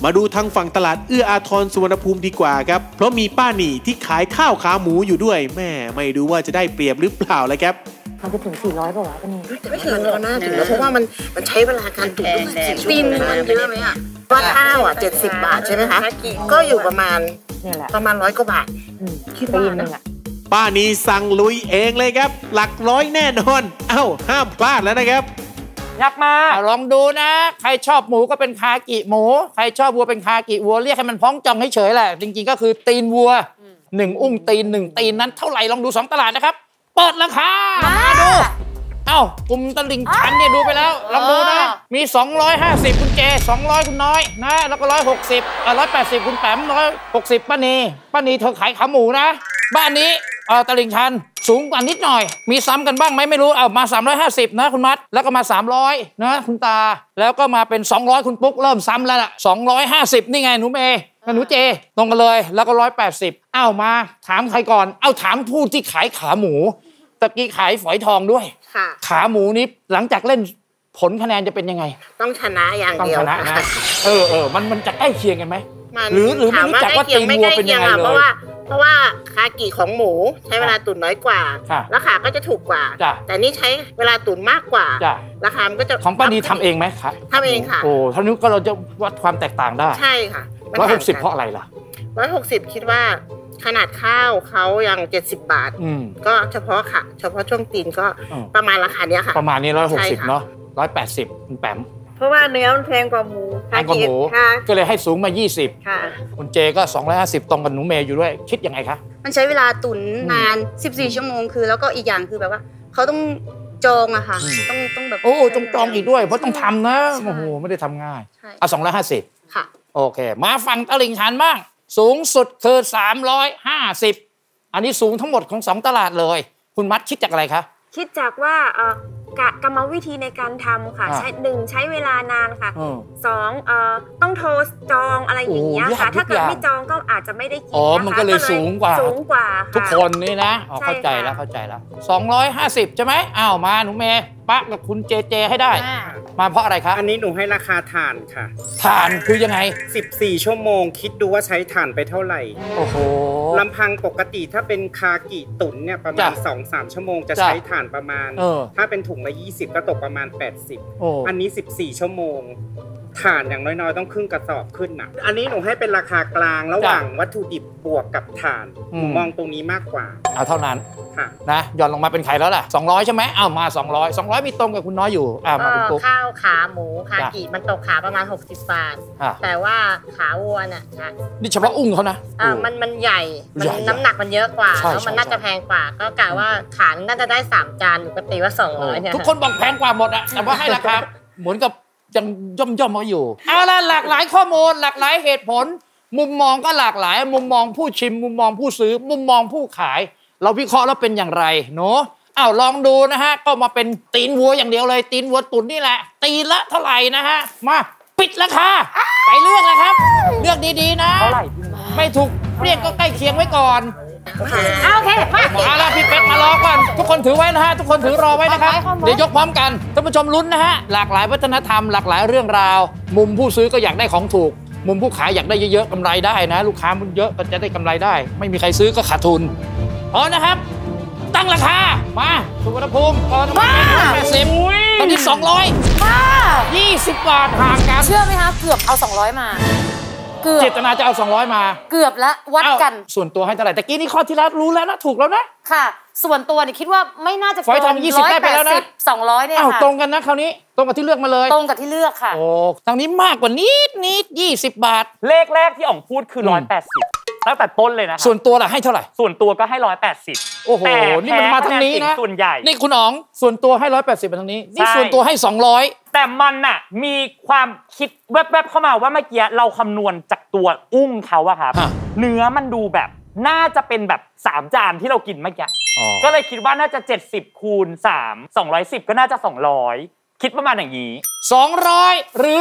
มาดูทางฝั่งตลาดเอื้ออาทรสุวรรณภูมิดีกว่าครับเพราะมีป้าหนี่ที่ขายข้าวขาหมูอยู่ด้วยแม่ไม่รู้ว่าจะได้เปรียบหรือเปล่าเลยครับมันจะถึง400ป่าววะป้านีไม่ถึงเราน่าถึงแล้วเพราะว่ามันใช้เวลาการตุ๋น4 ชั่วโมงมันเยอะไหมอ่ะว่าข้าวอ่ะ70 บาทใช่ไหมคะก็อยู่ประมาณ100 กว่าบาทคิดว่านะป้านีสั่งลุยเองเลยครับหลักร้อยแน่นอนห้ามพลาดแล้วนะครับอยากมาลองดูนะใครชอบหมูก็เป็นคากิหมูใครชอบวัวเป็นคากิวัวเรียกให้มันพ้องจองให้เฉยแหละจริงๆก็คือตีนวัว1 อุ้งตีน1 ตีนนั้นเท่าไหร่ลองดู2 ตลาดนะครับเปิดราคามาดูกลุ่มตลิ่งชันเนี่ยดูไปแล้วลองดูนะมี250คุณเจ200คุณน้อยนะแล้วก็160 180คุณแปม160ป้านีเธอขายขาหมูนะบ้านนี้ตลิ่งชันสูงกว่านิดหน่อยมีซ้ำกันบ้างไหมไม่รู้มา350นะคุณมัดแล้วก็มา300นะคุณตาแล้วก็มาเป็น200คุณปุ๊กเริ่มซ้ำแล้วล่ะ250นี่ไงหนูเมย์หนูเจตรงกันเลยแล้วก็180มาถามใครก่อนถามผู้ที่ขายขาหมูตะกี้ขายฝอยทองด้วยขาหมูนี้หลังจากเล่นผลคะแนนจะเป็นยังไงต้องชนะอย่างเดียวต้องชนะนะมันจะใกล้เคียงกันไหมหรือไม่รู้จักว่าตีนวัวเป็นยังไงเลยเพราะว่าคากิของหมูใช้เวลาตุ๋นน้อยกว่าราคาก็จะถูกกว่าแต่นี่ใช้เวลาตุ๋นมากกว่าราคามันก็จะของป้านีทำเองไหมคะทำเองค่ะโอ้เท่านี้ก็เราจะวัดความแตกต่างได้ใช่ค่ะ 160เพราะอะไรล่ะ 160คิดว่าขนาดข้าวเขายัง70 บาทก็เฉพาะช่วงตีนก็ประมาณราคาเนี้ยค่ะประมาณนี้160เนาะ180คุณแปมเพราะว่าเนื้อมันแพงกว่าหมูก็เลยให้สูงมา20ค่ะคุณเจก็250ตรงกับหนูเมย์อยู่ด้วยคิดยังไงคะมันใช้เวลาตุ๋นนาน14 ชั่วโมงคือแล้วก็อีกอย่างคือแบบว่าเขาต้องจองอะค่ะต้องแบบจองอีกด้วยเพราะต้องทำนะโอ้โหไม่ได้ทำง่าย250 ค่ะโอเคมาฝั่งตลิ่งชันบ้างสูงสุดคือ350อันนี้สูงทั้งหมดของ2 ตลาดเลยคุณมัดคิดจากอะไรคะคิดจากว่ากรรมวิธีในการทำค่ะ1ใช้เวลานานค่ะ2ต้องโทรจองอะไรอย่างเงี้ยค่ะถ้าเกิดไม่จองก็อาจจะไม่ได้กินนะคะมันก็เลยสูงกว่าทุกคนนี่นะเข้าใจแล้ว250ใช่ไหมมาหนูเมย์ปะกับคุณเจให้ได้มาเพราะอะไรคะอันนี้หนูให้ราคาถ่านค่ะถ่านคือยังไง 14 ชั่วโมงคิดดูว่าใช้ถ่านไปเท่าไหร่โอ้โหลำพังปกติถ้าเป็นคากิตุ๋นเนี่ยประมาณ 2-3 ชั่วโมงจะใช้ถ่านประมาณถ้าเป็นถุงละ20ก็ตกประมาณ80อันนี้14 ชั่วโมงถ่านอย่างน้อยๆต้องครึ่งกระสอบขึ้นน่ะอันนี้หนูให้เป็นราคากลางระหว่างวัตถุดิบบวกกับถ่านหนูมองตรงนี้มากกว่าเท่านั้นนะย้อนลงมาเป็นใครแล้วล่ะ200ใช่ไหมมา200มีตรงกับคุณน้อยอยู่มาคุณปุ๊กข้าวขาหมูคากิมันตกขาประมาณ60 บาทแต่ว่าขาวัวน่ะนี่เฉพาะอุ้งเขานะมันใหญ่น้ำหนักมันเยอะกว่าแล้วมันน่าจะแพงกว่าก็กะว่าขาน่าจะได้3 จานหนูก็ตีว่า200เนี่ยทุกคนบอกแพงกว่าหมดแต่ว่าให้ราคาเหมือนกับยังย่อมมาอยู่ละหลากหลายข้อมูลหลากหลายเหตุผลมุมมองก็หลากหลายมุมมองผู้ชิมมุมมองผู้ซื้อมุมมองผู้ขายเราวิเคราะห์แล้วเป็นอย่างไรเนาะลองดูนะฮะก็มาเป็นตีนวัวอย่างเดียวเลยตีนวัวตุ๋นนี่แหละตีนละเท่าไหร่นะฮะมาปิดราคาไปเลือกเลยครับเลือกดีๆนะเท่าไหร่ไม่ถูกเรียกก็ใกล้เคียงไว้ก่อนโอเคมาแล้วพี่เป็ดมารอก่อนทุกคนถือไว้นะฮะทุกคนถือรอไว้นะครับเดี๋ยวยกพร้อมกันท่านผู้ชมลุ้นนะฮะหลากหลายวัฒนธรรมหลากหลายเรื่องราวมุมผู้ซื้อก็อยากได้ของถูกมุมผู้ขายอยากได้เยอะๆกำไรได้นะลูกค้ามันเยอะก็จะได้กำไรได้ไม่มีใครซื้อก็ขาดทุนพอนะครับตั้งราคามาสุวรรณภูมิก่อนมา80ตอนนี้200 20 บาทห่างกันเชื่อไหมคะเกือบเอา200มาเจตนาจะเอา200มาเกือบแล้ววัดกันส่วนตัวให้เท่าไหร่แต่กี้นี่ข้อที่แล้วรู้แล้วนะถูกแล้วนะค่ะส่วนตัวเนี่ยคิดว่าไม่น่าจะเกิน20ได้ไปแล้วนะ 200เนี่ยค่ะตรงกันนะคราวนี้ตรงกับที่เลือกมาเลยตรงกับที่เลือกค่ะโอ้ทางนี้มากกว่านิด20 บาทเลขแรกที่อ๋องพูดคือ180ตั้งแต่ต้นเลยนะส่วนตัวล่ะให้เท่าไหร่ส่วนตัวก็ให้180 โอ้โหนี่มันมาทางนี้นะส่วนใหญ่นี่คุณอ๋องส่วนตัวให้180มาทางนี้นี่ส่วนตัวให้200 แต่มันน่ะมีความคิดแวบๆเข้ามาว่าเมื่อกี้เราคำนวณจากตัวอุ้งเขาอะครับเนื้อมันดูแบบน่าจะเป็นแบบ3 จานที่เรากินเมื่อกี้ก็เลยคิดว่าน่าจะ70คูณ3 210ก็น่าจะ200คิดประมาณอย่างนี้ 200หรือ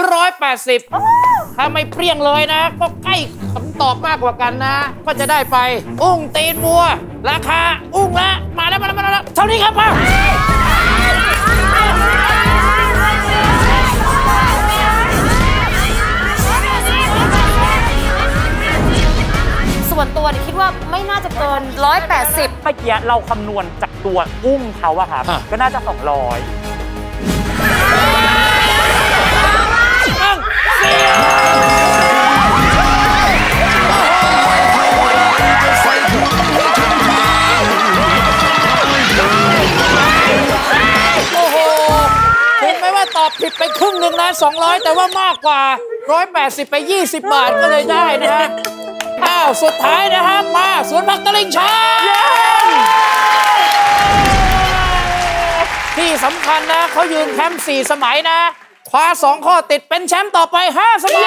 180ถ้าไม่เปรี้ยงเลยนะก็ใกล้คำตอบมากกว่ากันนะก็จะได้ไปอุ้งตีนวัวราคาอุ้งละมาแล้วเท่านี้ครับพ่อว่าไม่น่าจะเกิน180 เมื่อกี้เราคำนวณจากตัวอุ้งเขาอะครับก็น่าจะ200 โอ้โหถึงแม้ว่าตอบผิดไปครึ่งหนึ่งนะ200แต่ว่ามากกว่า180ไป20 บาทก็เลยได้นะฮะอ้าวสุดท้ายนะครับมาสวนผักตลิ่งชันที่สำคัญนะเขายืนแชมป์4 สมัยนะคว้า2 ข้อติดเป็นแชมป์ต่อไป5 สมัย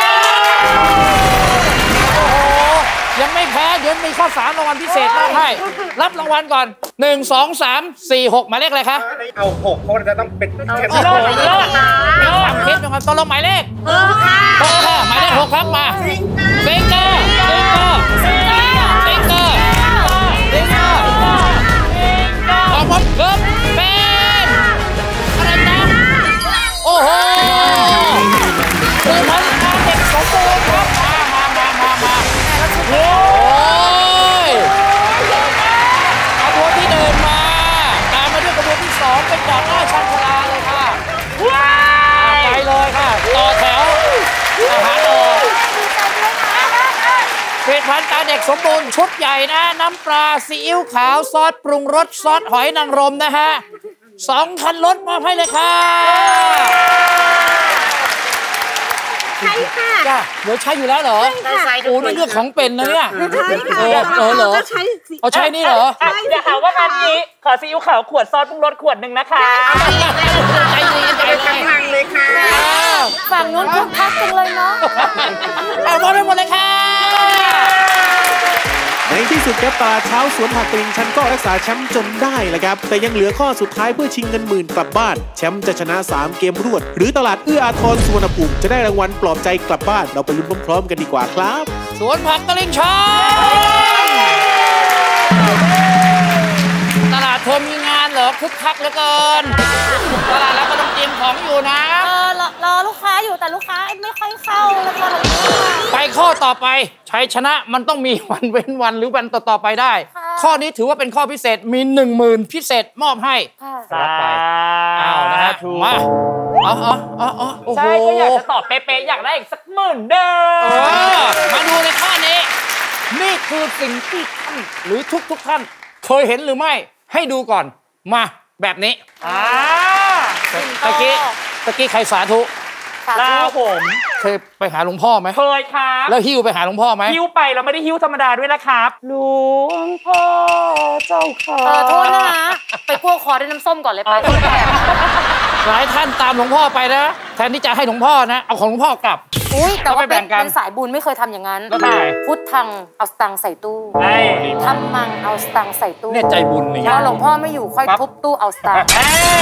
โอ้โหยังไม่แพ้เดี๋ยวมีข้อ3รางวัลพิเศษมาให้รับรางวัลก่อน1 2 3 4 6หมายเลขอะไรคะเอา6เพราะจะต้องเป็นแชมป์มีความคิดนะครับตกลงหมายเลข6ค่ะหมายเลข6ครับมาเบเกอร์ออกมาเริ่มเป็นอะไรนะโอ้โหคือพันธะเด็กสมบูรณ์ครับมาโอ้ยกระบวนที่1มาตามมาด้วยกระบวนที่2เป็นจากราชชันชลาเลยค่ะไปเลยค่ะต่อแถวอาหารออกผลิตภัณฑ์ตาเด็กสมบูรณ์ชุดใหญ่นะน้ำปลาซีอิ๊วขาวซอสปรุงรสซอสหอยนางรมนะฮะ2 คันรถมอบให้เลยค่ะใช่ค่ะจ้าเดี๋ยวใช้อยู่แล้วเหรอโอ้นี่เรื่องของเป็นนะเนี่ยใช่ค่ะเหรอเอาใช้นี่เหรออย่าหาว่างานนี้ขอซีอิ๊วขาวขวดซอสปรุงรสขวด 1นะคะใจดีทางเลยค่ะฝั่งนู้นคึกคักจังเลยเนาะเอาหมดไปหมดเลยค่ะในที่สุดครับตลาดเช้าสวนผักตลิ่งชันก็รักษาแชมป์จนได้แหละครับแต่ยังเหลือข้อสุดท้ายเพื่อชิงเงินหมื่นกลับบ้านแชมป์จะชนะ3 เกมรวดหรือตลาดเอื้ออาทรสุวรรณภูมิจะได้รางวัลปลอบใจกลับบ้านเราไปลุ้นพร้อมๆกันดีกว่าครับสวนผักตลิ่งชันตลาดเธอมีงานเหรอคึกคักเหลือเกินตลาดเราก็ต้องเตรียมของอยู่นะรอลูกค้าอยู่แต่ลูกค้าไม่ค่อยเข้าแล้วก็ไปข้อต่อไปชัยชนะมันต้องมีวันเว้นวันหรือวันต่อไปได้ข้อนี้ถือว่าเป็นข้อพิเศษมี10,000พิเศษมอบให้รับไปเอานะฮะมาใช่ก็อยากจะตอบเป๊ะๆอยากได้อีกสัก10,000เด้อมาดูในข้อนี้นี่คือสิ่งที่ท่านหรือทุกท่านเคยเห็นหรือไม่ให้ดูก่อนมาแบบนี้ตะกี้ใครสาธุผมเคยไปหาหลวงพ่อไหมเคยครับแล้วหิ้วไปหาหลวงพ่อไหมหิ้วไปเราไม่ได้หิ้วธรรมดาด้วยนะครับหลวงพ่อเจ้าค่ะโทษนะไปคั่วคอด้วยน้ำส้มก่อนเลยไปหลายท่านตามหลวงพ่อไปนะแทนที่จะให้หลวงพ่อนะเอาของหลวงพ่อกลับแต่ว่าเป็นสายบุญไม่เคยทำอย่างนั้นพุทธังเอาสตังค์ใส่ตู้ทำมังเอาสตังค์ใส่ตู้เนี่ยใจบุญนี่พอหลวงพ่อไม่อยู่ค่อยทุบตู้เอาสตังค์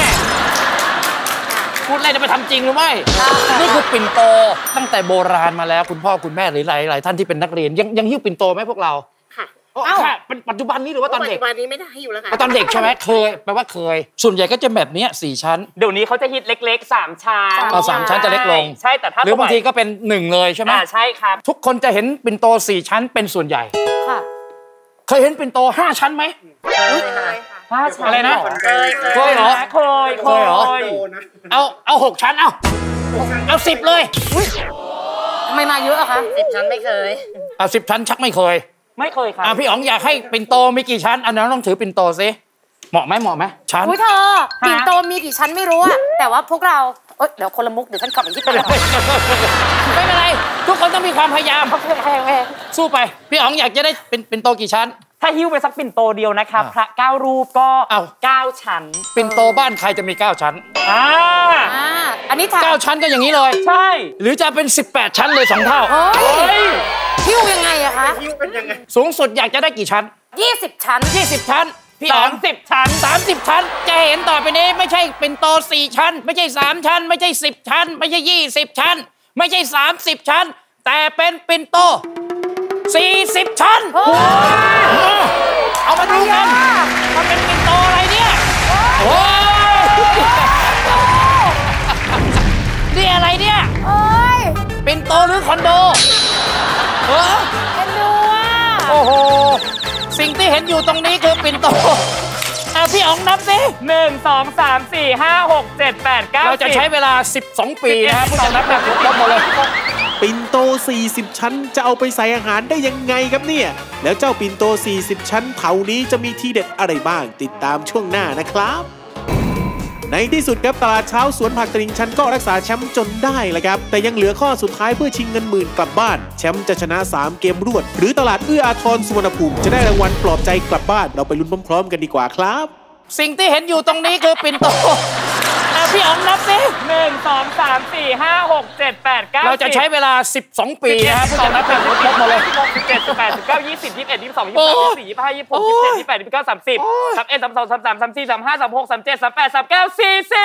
พูดอะไรจะไปทำจริงหรือไม่นี่คือปิ่นโตตั้งแต่โบราณมาแล้วคุณพ่อคุณแม่หรือหลายท่านที่เป็นนักเรียนยังหิ้วปิ่นโตไหมพวกเราค่ะเป็นปัจจุบันนี้หรือว่าตอนเด็กปัจจุบันนี้ไม่ได้อยู่แล้วค่ะตอนเด็กใช่ไหมเคยแปลว่าเคยส่วนใหญ่ก็จะแบบนี้4 ชั้นเดี๋ยวนี้เขาจะฮิตเล็กๆ3 ชั้น 3 ชั้นจะเล็กลงใช่แต่ถ้าหรือบางทีก็เป็น1เลยใช่ไหมใช่ครับทุกคนจะเห็นปิ่นโต4 ชั้นเป็นส่วนใหญ่ค่ะเคยเห็นปิ่นโต5 ชั้นไหมอะไรนะเคยเหรอเคยเหรอเอา6 ชั้นเอา10เลยไม่มาเยอะอะคะ 10 ชั้นไม่เคยเอา10 ชั้นชักไม่เคยครับพี่อ๋องอยากให้ปิ่นโตมีกี่ชั้นอันนั้นต้องถือปิ่นโตซิเหมาะไหมชั้นอุ้ยเธอปิ่นโตมีกี่ชั้นไม่รู้อะแต่ว่าพวกเราเดี๋ยวคนละมุกเดี๋ยวฉันกลับอีกที่ไปเลยไม่เป็นไรทุกคนต้องมีความพยายามสู้ไปพี่อ๋องอยากจะได้ปิ่นโตกี่ชั้นถ้าหิ้วไปสักปิ่นโตเดียวนะครับพระ9 รูปก็9 ชั้นปิ่นโตบ้านใครจะมี9 ชั้นอันนี้ 9 ชั้นก็อย่างนี้เลยใช่หรือจะเป็น18 ชั้นเลย2 เท่าหิ้วยังไงอะคะสูงสุดอยากจะได้กี่ชั้น 20 ชั้น 20 ชั้นพี่อ๋อง 30 ชั้น 30 ชั้นจะเห็นต่อไปนี้ไม่ใช่ปิ่นโต4 ชั้นไม่ใช่3 ชั้นไม่ใช่10 ชั้นไม่ใช่20 ชั้นไม่ใช่30 ชั้นแต่เป็นปิ่นโต40 ชั้นเอามาดูกันมันเป็นปิ่นโตอะไรเนี่ยนี่อะไรเนี่ยปิ่นโตหรือคอนโดเป็นดูอ่ะโอ้โหสิ่งที่เห็นอยู่ตรงนี้คือปิ่นโตพี่อ๋องนับสิ 1 2 3 4 5 6 7 8 9 เราจะใช้เวลา12 ปีนะครับผู้ชมนับแบบครบหมดเลยปิ่นโต40ชั้นจะเอาไปใส่อาหารได้ยังไงครับเนี่ยแล้วเจ้าปิ่นโต40ชั้นเผานี้จะมีทีเด็ดอะไรบ้างติดตามช่วงหน้านะครับในที่สุดครับตลาดเช้าสวนผักตลิ่งชันก็รักษาแชมป์จนได้แหละครับแต่ยังเหลือข้อสุดท้ายเพื่อชิงเงินหมื่นกลับบ้านแชมป์จะชนะ3เกมรวดหรือตลาดเอื้ออาทรสุวรรณภูมิจะได้รางวัลปลอบใจกลับบ้านเราไปลุ้นพร้อมๆกันดีกว่าครับสิ่งที่เห็นอยู่ตรงนี้คือปิ่นโตพี่อ๋องนับสิ 1 2 3 4 5 6 7 8 9 เราจะใช้เวลา12 ปีนะครับผู้ชมนับแบบครบหมดเลย 17 18 19 20 21 22 23 24 25 26 27 28 29 30 31 32 33 34 35 36 37 38 39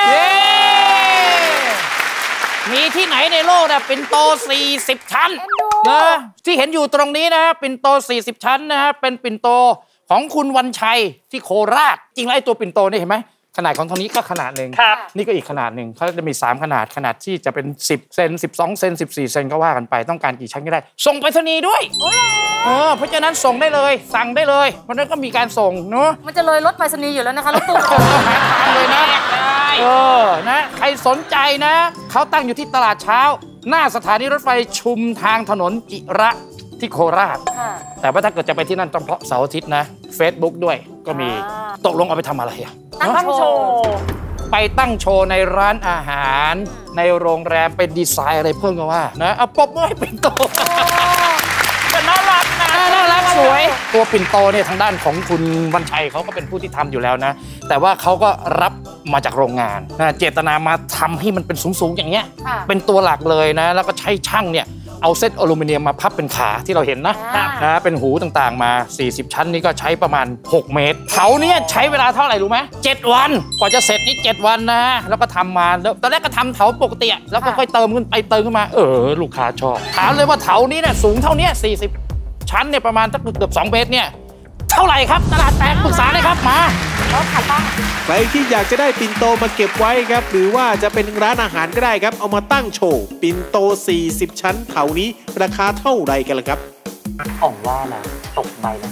40 มีที่ไหนในโลกนะปิ่นโต40ชั้นนะที่เห็นอยู่ตรงนี้นะปิ่นโต40ชั้นนะฮะเป็นปิ่นโตของคุณวันชัยที่โคราชจริงแล้วไอ้ตัวปิ่นโตนี่เห็นไหมขนาดของทางนี้ก็ขนาดหนึ่งนี่ก็อีกขนาดหนึ่งเขาจะมี3ขนาดที่จะเป็น10 เซน12 เซน14 เซนก็ว่ากันไปต้องการกี่ชั้นก็ได้ส่งไปรษณีย์ด้วยเพราะฉะนั้นส่งได้เลยสั่งได้เลยเพราะนั้นก็มีการส่งเนาะมันจะเลยรถไปรษณีย์อยู่แล้วนะคะรถตู้เลยนะนะใครสนใจนะเขาตั้งอยู่ที่ตลาดเช้าหน้าสถานีรถไฟชุมทางถนนจิระที่โคราชแต่ว่าถ้าเกิดจะไปที่นั่นต้องเพราะเสาร์อาทิตย์นะ Facebook ด้วยก็มีตกลงเอาไปทำอะไรอ่ะตั้งโชว์ไปตั้งโชว์ในร้านอาหารในโรงแรมเป็นดีไซน์อะไรเพิ่มก็ว่านะเอาปบมือให้ปิ่นโตแต่น่ารักนะน่ารักสวยตัวปิ่นโตเนี่ยทางด้านของคุณวันชัยเขาก็เป็นผู้ที่ทำอยู่แล้วนะแต่ว่าเขาก็รับมาจากโรงงานนะเจตนามาทำให้มันเป็นสูงๆอย่างเงี้ยเป็นตัวหลักเลยนะแล้วก็ใช้ช่างเนี่ยเอาเส้นอลูมิเนียมมาพับเป็นขาที่เราเห็นนะเป็นหูต่างๆมา40ชั้นนี้ก็ใช้ประมาณ6 เมตรเผาเนี่ยใช้เวลาเท่าไหร่รู้ไหม7 วันกว่าจะเสร็จนี่7 วันนะแล้วก็ทำมาตอนแรกก็ทำเถาปกติแล้วก็ค่อยเติมขึ้นไปเติมขึ้นมาลูกค้าชอบถามเลยว่าเถานี้เนี่ยสูงเท่านี้40 ชั้นเนี่ยประมาณเกือบ2 เมตรเนี่ยเท่าไหร่ครับตลาดแตกปรึกษาเลยครับมาใครที่อยากจะได้ปิ่นโตมาเก็บไว้ครับหรือว่าจะเป็นร้านอาหารก็ได้ครับเอามาตั้งโชว์ปิ่นโต40ชั้นเถานี้ราคาเท่าไรกันล่ะครับอ่องว่านะตกใบละ40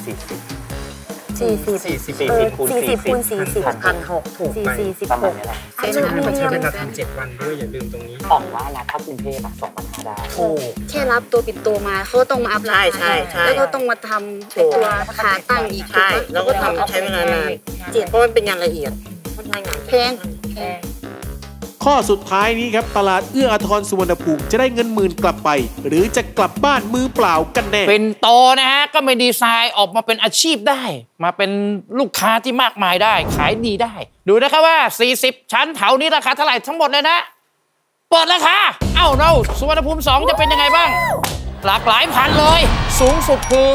คูณ40 1,600ถูกไปประมาณนี้แหละมันใช้เวลาทำ7 วันด้วยอย่าลืมตรงนี้อ่องว่านะถ้ากรุงเทพแบบ2,500ได้แค่รับตัวปิ่นโตมาเขาต้องมาอัพราคาแล้วก็ต้องมาทำตัวขาตั้งอีกใช่แล้วก็ทำใช้เวลานานเพราะมันเป็นงานละเอียดแพงข้อสุดท้ายนี้ครับตลาดเอื้ออาทรสุวรรณภูมิจะได้เงินหมื่นกลับไปหรือจะกลับบ้านมือเปล่ากันแน่เป็นโตนะฮะก็ไม่ดีไซน์ออกมาเป็นอาชีพได้มาเป็นลูกค้าที่มากมายได้ขายดีได้ดูนะครับว่า40ชั้นเถานี้ราคาเท่าไหร่ทั้งหมดเลยนะเปิดราคาเราสุวรรณภูมิ2จะเป็นยังไงบ้างหลากหลายพันเลยสูงสุดคือ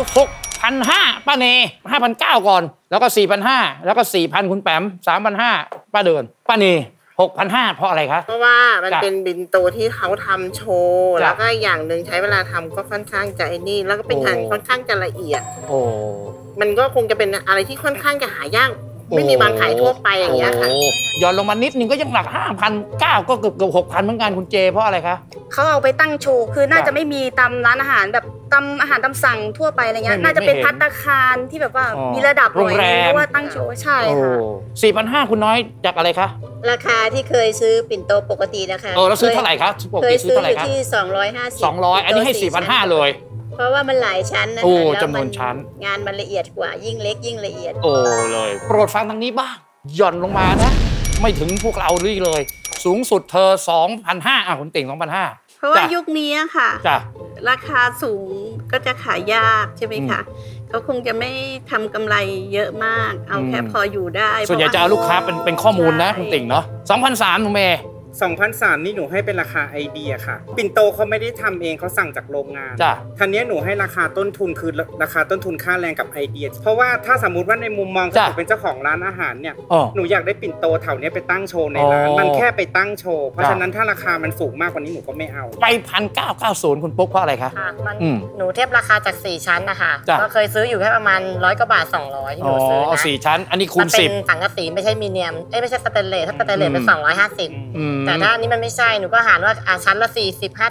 6,500ป้าเน5,900ก่อนแล้วก็ 4,500แล้วก็ 4,000 คุณแปม 3,500ป้าเดินป้าเน6,500เพราะอะไรคะเพราะว่ามันเป็นปิ่นโตที่เขาทำโชว์แล้วก็อย่างหนึ่งใช้เวลาทำก็ค่อนข้างจะนี่แล้วก็เป็นงานค่อนข้างจะละเอียดมันก็คงจะเป็นอะไรที่ค่อนข้างจะหายากไม่มีวางขายทั่วไปอย่างเงี้ยค่ะย้อนลงมานิดนึงก็ยังหลัก 5,900 ก็เกือบ 6,000 เหมือนกันคุณเจเพราะอะไรคะเขาเอาไปตั้งโชว์คือน่าจะไม่มีตามร้านอาหารแบบตามอาหารตามสั่งทั่วไปอะไรเงี้ยน่าจะเป็นภัตตาคารที่แบบว่ามีระดับหน่อยเพราะว่าตั้งโชว์ใช่ค่ะ 4,500 คุณน้อยจากอะไรคะราคาที่เคยซื้อปิ่นโตปกตินะคะแล้วซื้อเท่าไหร่คะปกติซื้อเท่าไหร่คะที่ 250อันนี้ให้ 4,500 เลยเพราะว่ามันหลายชั้นนะจำนวนชั้นงานมันละเอียดกว่ายิ่งเล็กยิ่งละเอียดเลยโปรดฟังทางนี้บ้างหย่อนลงมานะไม่ถึงพวกเราเลยสูงสุดเธอ 2,500คุณติ่ง 2,500 เพราะว่ายุคนี้ค่ะราคาสูงก็จะขายยากใช่ไหมคะเขาคงจะไม่ทำกำไรเยอะมากเอาแค่พออยู่ได้ส่วนใหญ่จะเอาลูกค้าเป็นข้อมูลนะคุณติ่งเนาะ 2,300 หนูเมย์ 2,300นี่หนูให้เป็นราคาไอเดียค่ะปิ่นโตเขาไม่ได้ทำเองเขาสั่งจากโรงงานทันนี้หนูให้ราคาต้นทุนคือราคาต้นทุนค่าแรงกับไอเดียเพราะว่าถ้าสมมติว่าในมุมมองที่หนูเป็นเจ้าของร้านอาหารเนี่ยหนูอยากได้ปิ่นโตเท่านี้ไปตั้งโชว์ในร้านมันแค่ไปตั้งโชว์เพราะฉะนั้นถ้าราคามันสูงมากกว่านี้หนูก็ไม่เอาไป 1,990 คุณปุ๊กเพราะอะไรคะหนูเทียบราคาจาก4ชั้นนะคะก็เคยซื้ออยู่แค่ประมาณ100 กว่าบาท200ที่หนูซื้อนะ 4ชั้นอันนี้คูณ10 เป็นสังกะสีไม่ใช่มีเนียมไม่ใช่สแตนเลสถ้าสแตนเลสเป็น250แต่ถ้านี้มันไม่ใช่หนูก็หารว่าชั้นละ40 50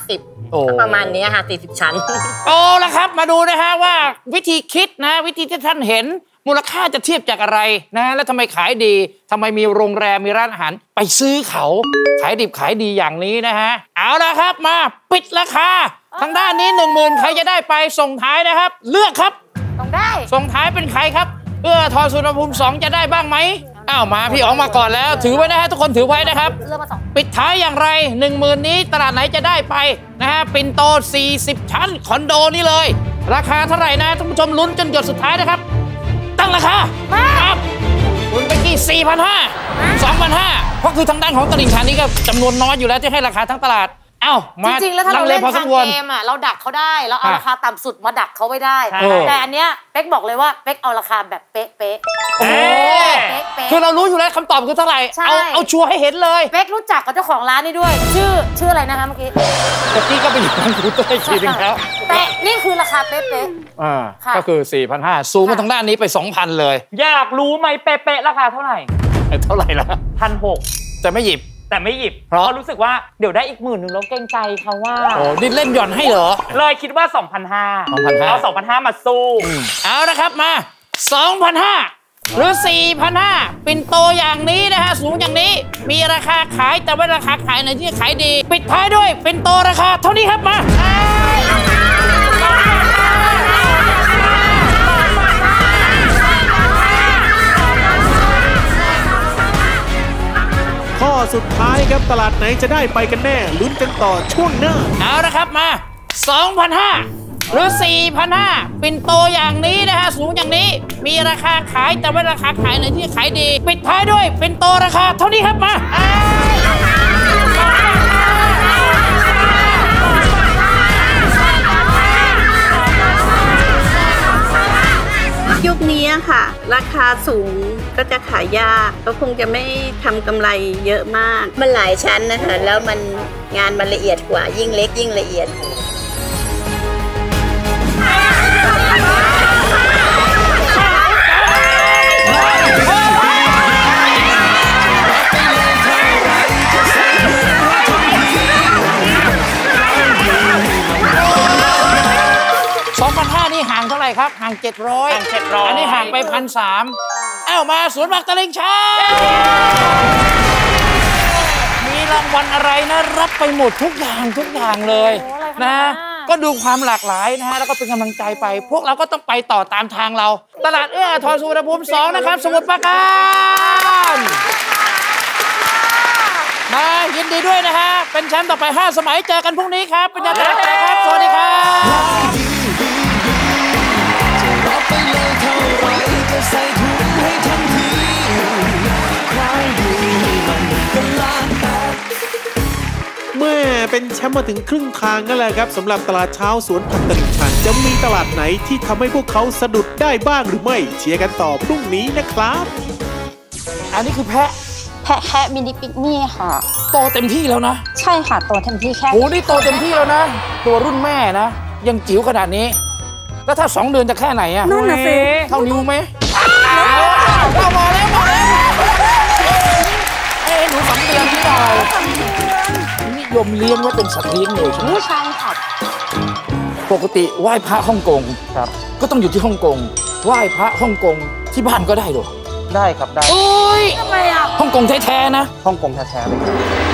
ประมาณนี้ค่ะ40ชั้นโอ้ละครับมาดูนะฮะว่าวิธีคิดนะวิธีที่ท่านเห็นมูลค่าจะเทียบจากอะไรนะแล้วทำไมขายดีทำไมมีโรงแรมมีร้านอาหารไปซื้อเขาขายดิบขายดีอย่างนี้นะฮะเอาละครับมาปิดราคาทางด้านนี้ 10,000ใครจะได้ไปส่งท้ายนะครับเลือกครับต้องได้ส่งท้ายเป็นใครครับทอสุวรรณภูมิ2จะได้บ้างไหมอ้าวมาพี่อ๋องมาก่อนแล้วถือไว้นะฮะทุกคนถือไว้นะครับปิดท้ายอย่างไร 10,000นี้ตลาดไหนจะได้ไปนะฮะปิ่นโต40ชั้นคอนโดนี่เลยราคาเท่าไหร่นะท่านผู้ชมลุ้นจนหยดสุดท้ายนะครับตั้งราคาครับคุณเบกกี้ 4,500 2,500 เพราะคือทางด้านของตลิ่งชันนี่ก็จำนวนน้อยอยู่แล้วที่ให้ราคาทั้งตลาดเอ้ามาจริงๆแล้วถ้าเราเล่นทางเกมเราดักเขาได้เราเอาราคาต่ำสุดมาดักเขาไว้ได้แต่อันเนี้ยเป๊กบอกเลยว่าเป๊กเอาราคาแบบเป๊ะคือเรารู้อยู่แล้วคำตอบคือเท่าไหร่เอาชัวร์ให้เห็นเลยเป๊กรู้จักกับเจ้าของร้านนี่ด้วยชื่ออะไรนะคะเมื่อกี้ก็ไปอยู่ร้านครูเต้ยทีนึงแล้วแต่นี่คือราคาเป๊ะก็คือ 4,500 สูงมาทางด้านนี้ไป 2,000 เลยอยากรู้ไหมเป๊ะราคาเท่าไหร่ล่ะ 1,600 แต่ไม่หยิบเพราะรู้สึกว่าเดี๋ยวได้อีก10,000แล้วเกรงใจเขาว่าโอ้นี่เล่นหย่อนให้เหรอเลยคิดว่า 2,500 เอา 2,500 มาสู้เอาละครับมา 2,500 หรือ 4,500 ปิ่นโตอย่างนี้นะฮะสูงอย่างนี้มีราคาขายแต่ว่าราคาขายไหนที่ขายดีปิดท้ายด้วยปิ่นโตราคาเท่านี้ครับมาข้อสุดท้ายครับตลาดไหนจะได้ไปกันแน่ลุ้นกันต่อช่วงหน้าเอาละครับมา 2,500 หรือ 4,500 ปิ่นโตอย่างนี้นะฮะสูงอย่างนี้มีราคาขายแต่ว่าราคาขายไหนที่ขายดีปิดท้ายด้วยปิ่นโตราคาเท่านี้ครับมายุคนี้ค่ะราคาสูงก็จะขายยากก็คงจะไม่ทำกำไรเยอะมากมันหลายชั้นนะคะแล้วมันงานมันละเอียดกว่ายิ่งเล็กยิ่งละเอียด 2,500 นี่ห่างเท่าไหร่ครับห่าง700อันนี้ห่างไป 1,300 เอ้ามาสวนผักตลิ่งชันมีรางวัลอะไรนะรับไปหมดทุกอย่างเลยนะก็ดูความหลากหลายนะฮะแล้วก็เป็นกำลังใจไปพวกเราก็ต้องไปต่อตามทางเราตลาดทอสุวรรณภูมิ2นะครับสมุทรปราการมายินดีด้วยนะฮะเป็นแชมป์ต่อไป5 สมัยเจอกันพรุ่งนี้ครับเป็นยาตราแตกครับสวัสดีครับใส่ถุงให้ทันทีขายดีมันก็ล้านแตกเมื่อเป็นแชมป์มาถึงครึ่งทางนั่นแหละครับสำหรับตลาดเช้าสวนผักตลิ่งชันจะมีตลาดไหนที่ทำให้พวกเขาสะดุดได้บ้างหรือไม่เชียร์กันต่อพรุ่งนี้นะครับอันนี้คือแพะมินิปิกนี่ค่ะโตเต็มที่แล้วนะใช่ค่ะโตเต็มที่แค่โอ้นี่โตเต็มที่แล้วนะตัวรุ่นแม่นะยังจิ๋วขนาดนี้แล้วถ้า2 เดือนจะแค่ไหนอะนั่นน่ะสิเท่านิ้วไหมมาแล้วหนู2 เดือนที่เรานิยมเลี้ยงไว้เป็นสัตว์เลี้ยงเลยใช่ไหมใช่ค่ะปกติไหว้พระฮ่องกงครับก็ต้องอยู่ที่ฮ่องกงไหว้พระฮ่องกงที่บ้านก็ได้หรอได้ครับได้โอ้ยทำไมอ่ะฮ่องกงแท้ๆนะฮ่องกงแท้ๆเลย